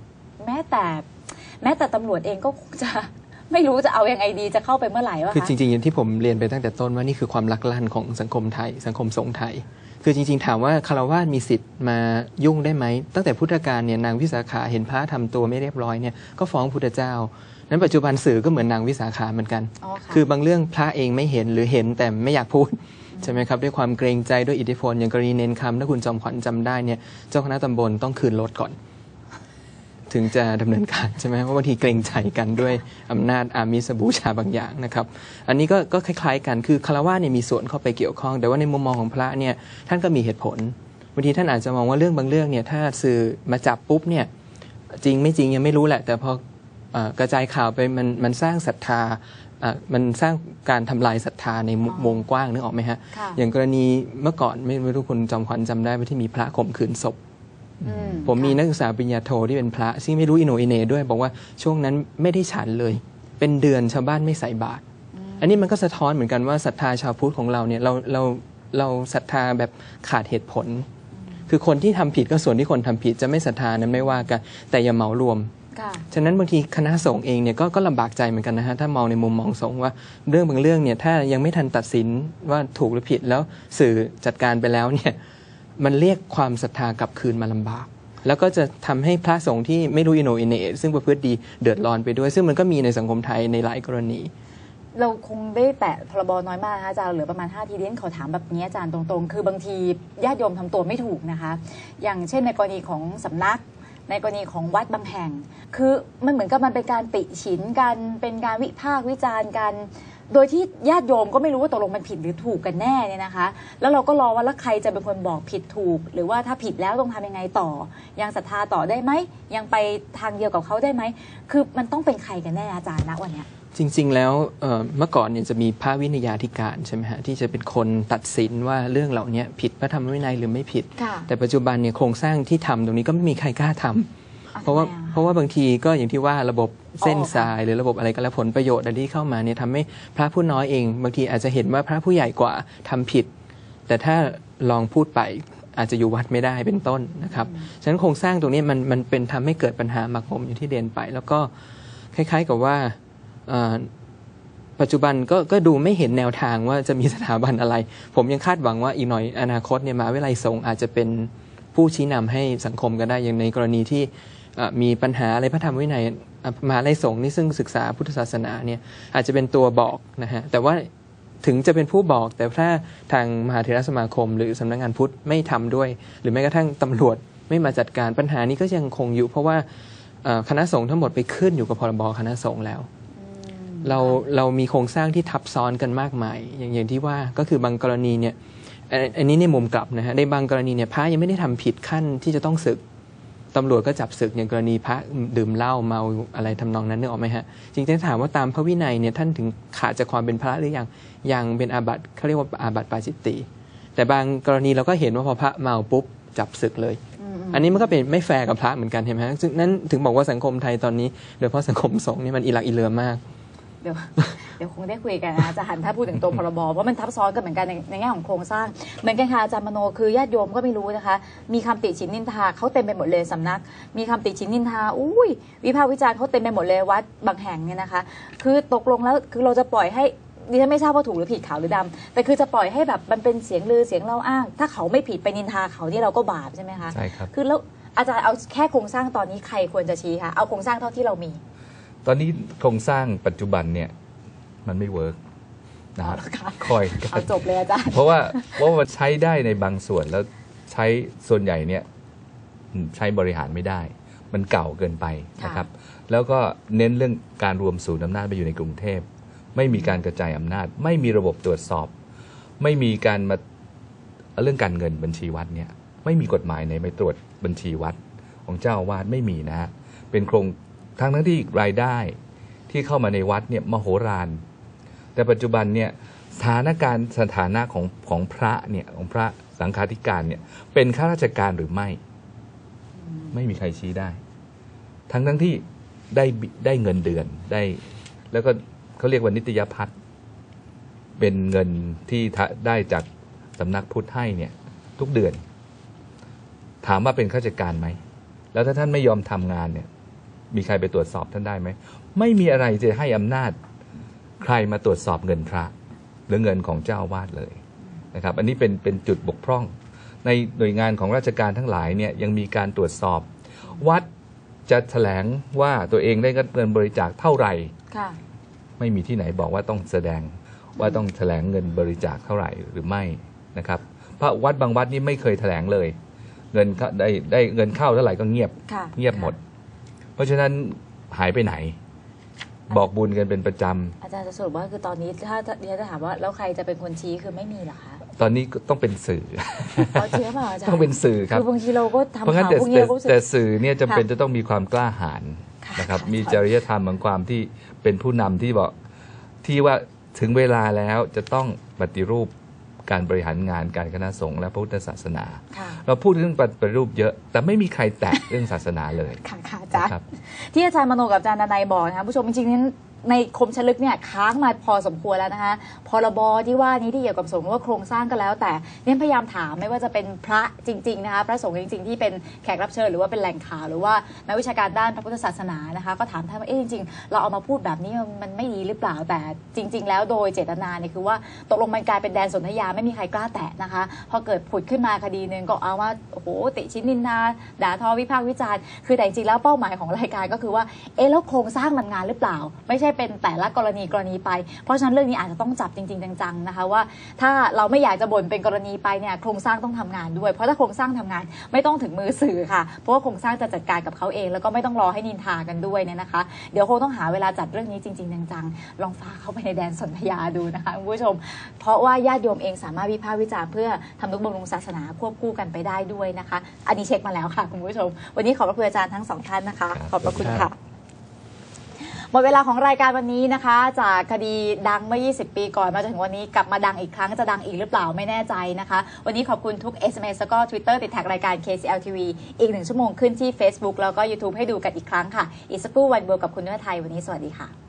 แต่ตำรวจเองก็คงจะไม่รู้จะเอายังไงดีจะเข้าไปเมื่อไหร่วะคือจริงๆอย่างที่ผมเรียนไปตั้งแต่ต้นว่านี่คือความลักลั่นของสังคมไทยสังคมสงฆ์ไทยคือจริงๆถามว่าฆราวาสมีสิทธิ์มายุ่งได้ไหมตั้งแต่พุทธกาลเนี่ยนางวิสาขาเห็นพระทำตัวไม่เรียบร้อยเนี่ยก็ฟ้องพุทธเจ้านั้นปัจจุบันสื่อก็เหมือนนางวิสาขาเหมือนกันคือบางเรื่องพระเองไม่เห็นหรือเห็นแต่ไม่อยากพูดใช่ไหมครับด้วยความเกรงใจด้วยอิทธิพลอย่างกรณีเนนคำถ้าคุณจอมขวัญจำได้เนี่ยเจ้าคณะตำบลต้องคืนรถก่อนถึงจะดำเนินการใช่ไหมเพราะบางทีเกรงใจกันด้วยอำนาจอามิสบูชาบางอย่างนะครับอันนี้ก็คล้ายๆกันคือฆราวาสเนี่ยมีส่วนเข้าไปเกี่ยวข้องแต่ว่าในมุมมองของพระเนี่ยท่านก็มีเหตุผลบางทีท่านอาจจะมองว่าเรื่องบางเรื่องเนี่ยถ้าสื่อมาจับปุ๊บเนี่ยจริงไม่จริงยังไม่รู้แหละแต่พอกระจายข่าวไปมันสร้างศรัทธามันสร้างการทำลายศรัทธาในวงกว้างนึกออกไหมฮะอย่างกรณีเมื่อก่อนไม่รู้คุณจอมขวัญจำได้ไหมที่มีพระข่มขืนศพผมมีนักศึกษาปริญญาโทที่เป็นพระซึ่งไม่รู้อิโหนอิเหน่ด้วยบอกว่าช่วงนั้นไม่ได้ฉันเลยเป็นเดือนชาวบ้านไม่ใส่บาตรอันนี้มันก็สะท้อนเหมือนกันว่าศรัทธาชาวพุทธของเราเนี่ยเราศรัทธาแบบขาดเหตุผลคือคนที่ทำผิดก็ส่วนที่คนทำผิดจะไม่ศรัทธานั้นไม่ว่ากันแต่อย่าเหมารวมฉะนั้นบางทีคณะสงฆ์เองเนี่ยก็ลำบากใจเหมือนกันนะฮะถ้ามองในมุมมองสงฆ์ว่าเรื่องบางเรื่องเนี่ยถ้ายังไม่ทันตัดสินว่าถูกหรือผิดแล้วสื่อจัดการไปแล้วเนี่ยมันเรียกความศรัทธากลับคืนมาลำบากแล้วก็จะทำให้พระสงฆ์ที่ไม่รู้อิโหนอิเหน่ซึ่งประพฤติดีเดือดร้อนไปด้วยซึ่งมันก็มีในสังคมไทยในหลายกรณีเราคงได้แตะพรบน้อยมากนะคะอาจารย์เหลือประมาณ5 ทีเดียนขอถามแบบนี้อาจารย์ตรงๆคือบางทีญาติโยมทำตัวไม่ถูกนะคะอย่างเช่นในกรณีของสำนักในกรณีของวัดบางแห่งคือมันเหมือนกับมันเป็นการติฉินกันเป็นการวิพากษ์วิจารณ์กันโดยที่ญาติโยมก็ไม่รู้ว่าตกลงมันผิดหรือถูกกันแน่เนี่ยนะคะแล้วเราก็รอว่าแล้วใครจะเป็นคนบอกผิดถูกหรือว่าถ้าผิดแล้วต้องทำยังไงต่อยังศรัทธาต่อได้ไหมยังไปทางเดียวกับเขาได้ไหมคือมันต้องเป็นใครกันแน่อาจารย์ณวันนี้จริงๆแล้วเมื่อก่อนเนี่ยจะมีพระวินัยาธิการใช่ไหมฮะที่จะเป็นคนตัดสินว่าเรื่องเหล่านี้ผิดพระธรรมวินัยหรือไม่ผิดแต่ปัจจุบันเนี่ยโครงสร้างที่ทำตรงนี้ก็ไม่มีใครกล้าทำเพราะว่าบางทีก็อย่างที่ว่าระบบเส้นสายหรือระบบอะไรก็แล้วผลประโยชน์อะไรที่เข้ามาเนี่ยทำให้พระผู้น้อยเองบางทีอาจจะเห็นว่าพระผู้ใหญ่กว่าทำผิดแต่ถ้าลองพูดไปอาจจะอยู่วัดไม่ได้เป็นต้นนะครับฉะนั้นโครงสร้างตรงนี้มันเป็นทำให้เกิดปัญหาหมักหมมอย่างที่เรียนไปแล้วก็คล้ายๆกับว่าปัจจุบันก็ดูไม่เห็นแนวทางว่าจะมีสถาบันอะไร ผมยังคาดหวังว่าอีกหน่อยอนาคตเนี่ยมหาวิทยาลัยสงฆ์อาจจะเป็นผู้ชี้นำให้สังคมก็ได้อย่างในกรณีที่มีปัญหาอะไรพระธรรมวินัยมหาวิทยาลัยสงฆ์นี่ซึ่งศึกษาพุทธศาสนาเนี่ยอาจจะเป็นตัวบอกนะฮะแต่ว่าถึงจะเป็นผู้บอกแต่ถ้าทางมหาเถรสมาคมหรือสำนักงานพุทธไม่ทำด้วย หรือแม้กระทั่งตำรวจไม่มาจัดการปัญหานี้ก็ยังคงอยู่เพราะว่าคณะสงฆ์ทั้งหมดไปขึ้นอยู่กับพรบคณะสงฆ์แล้วเรามีโครงสร้างที่ทับซ้อนกันมากมายอย่างที่ว่าก็คือบางกรณีเนี่ยอันนี้ในมุมกลับนะฮะในบางกรณีเนี่ยพระยังไม่ได้ทำผิดขั้นที่จะต้องศึกตำรวจก็จับศึกอย่างกรณีพระดื่มเหล้าเมาอะไรทำนองนั้นนึกออกไหมฮะจริงๆถามว่าตามพระวินัยเนี่ยท่านถึงขาดจากความเป็นพระหรือยังเป็นอาบัติเขาเรียกว่าอาบัติปาจิตติแต่บางกรณีเราก็เห็นว่าพอพระเมาปุ๊บจับศึกเลยอันนี้มันก็เป็นไม่แฟร์กับพระเหมือนกันเห็นไหมฮะนั้นถึงบอกว่าสังคมไทยตอนนี้โดยเฉพาะสังคมสงฆ์นี่มันอีหลักอีเหลือมากเดี๋ยวคงได้คุยกันนะอาจารย์ถ้าพูดถึงตัวพรบเพราะมันทับซ้อนกันเหมือนกันในแง่ของโครงสร้างเหมือนกันค่ะอาจารย์มโนคือญาติโยมก็ไม่รู้นะคะมีคำติฉินนินทาเขาเต็มไปหมดเลยสำนักมีคำติฉินนินทาอุ้ยวิพากษ์วิจารณ์เขาเต็มไปหมดเลยวัดบางแห่งเนี่ยนะคะคือตกลงแล้วคือเราจะปล่อยให้ดิฉันไม่ทราบว่าถูกหรือผิดขาวหรือดำแต่คือจะปล่อยให้แบบมันเป็นเสียงลือเสียงเล่าอ้างถ้าเขาไม่ผิดไปนินทาเขาที่เราก็บาปใช่ไหมคะใช่ครับคือแล้วอาจารย์เอาแค่โครงสร้างตอนนี้ใครควรจะชี้คะเอาโครงสร้างเท่าที่เรามีตอนนี้โครงสร้างปัจจุบันเนี่ยมันไม่เวิร์กนะครับคอยเอาจบเลยอาจารย์เพราะว่ามันใช้ได้ในบางส่วนแล้วใช้ส่วนใหญ่เนี่ยใช้บริหารไม่ได้มันเก่าเกินไปนะครับแล้วก็เน้นเรื่องการรวมศูนย์อำนาจไปอยู่ในกรุงเทพไม่มีการกระจายอำนาจไม่มีระบบตรวจสอบไม่มีการมาเรื่องการเงินบัญชีวัดเนี่ยไม่มีกฎหมายไหนไปตรวจบัญชีวัดของเจ้าอาวาสไม่มีนะฮะเป็นโครงทั้งที่รายได้ที่เข้ามาในวัดเนี่ยมโหฬารแต่ปัจจุบันเนี่ยสถานะของพระเนี่ยของพระสังฆาธิการเนี่ยเป็นข้าราชการหรือไม่มีใครชี้ได้ทั้งที่ได้เงินเดือนได้แล้วก็เขาเรียกว่านิตยพัฒน์เป็นเงินที่ได้จากสำนักพุทธให้เนี่ยทุกเดือนถามว่าเป็นข้าราชการไหมแล้วถ้าท่านไม่ยอมทำงานเนี่ยมีใครไปตรวจสอบท่านได้ไหมไม่มีอะไรจะให้อำนาจใครมาตรวจสอบเงินพระหรือเงินของเจ้าอาวาสเลยนะครับอันนี้เป็นจุดบกพร่องในหน่วยงานของราชการทั้งหลายเนี่ยยังมีการตรวจสอบวัดจะแถลงว่าตัวเองได้เงินบริจาคเท่าไหร่ไม่มีที่ไหนบอกว่าต้องแสดงว่าต้องแถลงเงินบริจาคเท่าไหร่หรือไม่นะครับเพราะวัดบางวัดนี่ไม่เคยแถลงเลยเงินได้เงินเข้าเท่าไหร่ก็เงียบหมดเพราะฉะนั้นหายไปไหนบอกบุญกันเป็นประจำอาจารย์จะสรุปว่าคือตอนนี้ถ้าดิฉันจะถามว่าแล้วใครจะเป็นคนชี้คือไม่มีหรอคะตอนนี้ต้องเป็นสื่อจริงหรือเปล่าอาจารย์ต้องเป็นสื่อครับคือบางทีเราก็ทำข่าวพวกนี้แต่สื่อเนี่ยจำเป็นจะต้องมีความกล้าหาญนะครับมีจริยธรรมบางความที่เป็นผู้นำที่บอกที่ว่าถึงเวลาแล้วจะต้องปฏิรูปการบริหารงานการคณะสงฆ์และพระพุทธศาสนาเราพูดเรื่องปฏิรูปเยอะแต่ไม่มีใครแตะเรื่องศาสนาเลยค่ะอาจารย์ที่อาจารย์มโนกับอาจารย์ดนัยบอกนะคะผู้ชมจริงๆนั้นในคมชลึกเนี่ยค้างมาพอสมควรแล้วนะคะพรบที่ว่านี้ที่เกี่ยวกับสงฆ์ว่าโครงสร้างก็แล้วแต่เนี่ยพยายามถามไม่ว่าจะเป็นพระจริงๆนะคะพระสงฆ์จริงๆที่เป็นแขกรับเชิญหรือว่าเป็นแหล่งข่าวหรือว่านักวิชาการด้านพระพุทธศาสนานะคะก็ถามท่านว่าจริงๆเราเอามาพูดแบบนี้มันไม่ดีหรือเปล่าแต่จริงๆแล้วโดยเจตนาเนี่ยคือว่าตกลงมันกลายเป็นแดนสนธยาไม่มีใครกล้าแตะนะคะพอเกิดผุดขึ้นมาคดีนึงก็เอาว่าโอ้โหติชินนินทาด่าทอวิพากษ์วิจารณ์คือแต่จริงๆแล้วเป้าหมายของรายการก็คือว่าแล้วโครงสร้างมันงานหรือเปล่าไม่ใช่เป็นแต่ละกรณีไปเพราะฉะนั้นเรื่องนี้อาจจะต้องจับจริงๆจังๆนะคะว่าถ้าเราไม่อยากจะบ่นเป็นกรณีไปเนี่ยโครงสร้างต้องทำงานด้วยเพราะถ้าโครงสร้างทำงานไม่ต้องถึงมือสื่อค่ะเพราะว่าโครงสร้างจะจัดการกับเขาเองแล้วก็ไม่ต้องรอให้นินทากันด้วยเนี่ยนะคะเดี๋ยวคงต้องหาเวลาจัดเรื่องนี้จริงๆจังๆลองฝากเข้าไปในแดนสนธยาดูนะคะคุณผู้ชมเพราะว่าญาติโยมเองสามารถวิพากษ์วิจารณ์เพื่อทำนุบำรุงศาสนาควบคู่กันไปได้ด้วยนะคะอันนี้เช็คมาแล้วค่ะคุณผู้ชมวันนี้ขอบพระคุณอาจารย์ทั้งสองท่านนะคะขอบพระคุณค่ะหมดเวลาของรายการวันนี้นะคะจากคดีดังเมื่อ20 ปีก่อนมาจนถึงวันนี้กลับมาดังอีกครั้งจะดังอีกหรือเปล่าไม่แน่ใจนะคะวันนี้ขอบคุณทุก SMS แล้วก็ Twitter ติดแท็กรายการ KCL TV อีก1 ชั่วโมงขึ้นที่ Facebook แล้วก็ YouTube ให้ดูกันอีกครั้งค่ะอีกสักครู่วันเบลกับคุณเนื้อไทยวันนี้สวัสดีค่ะ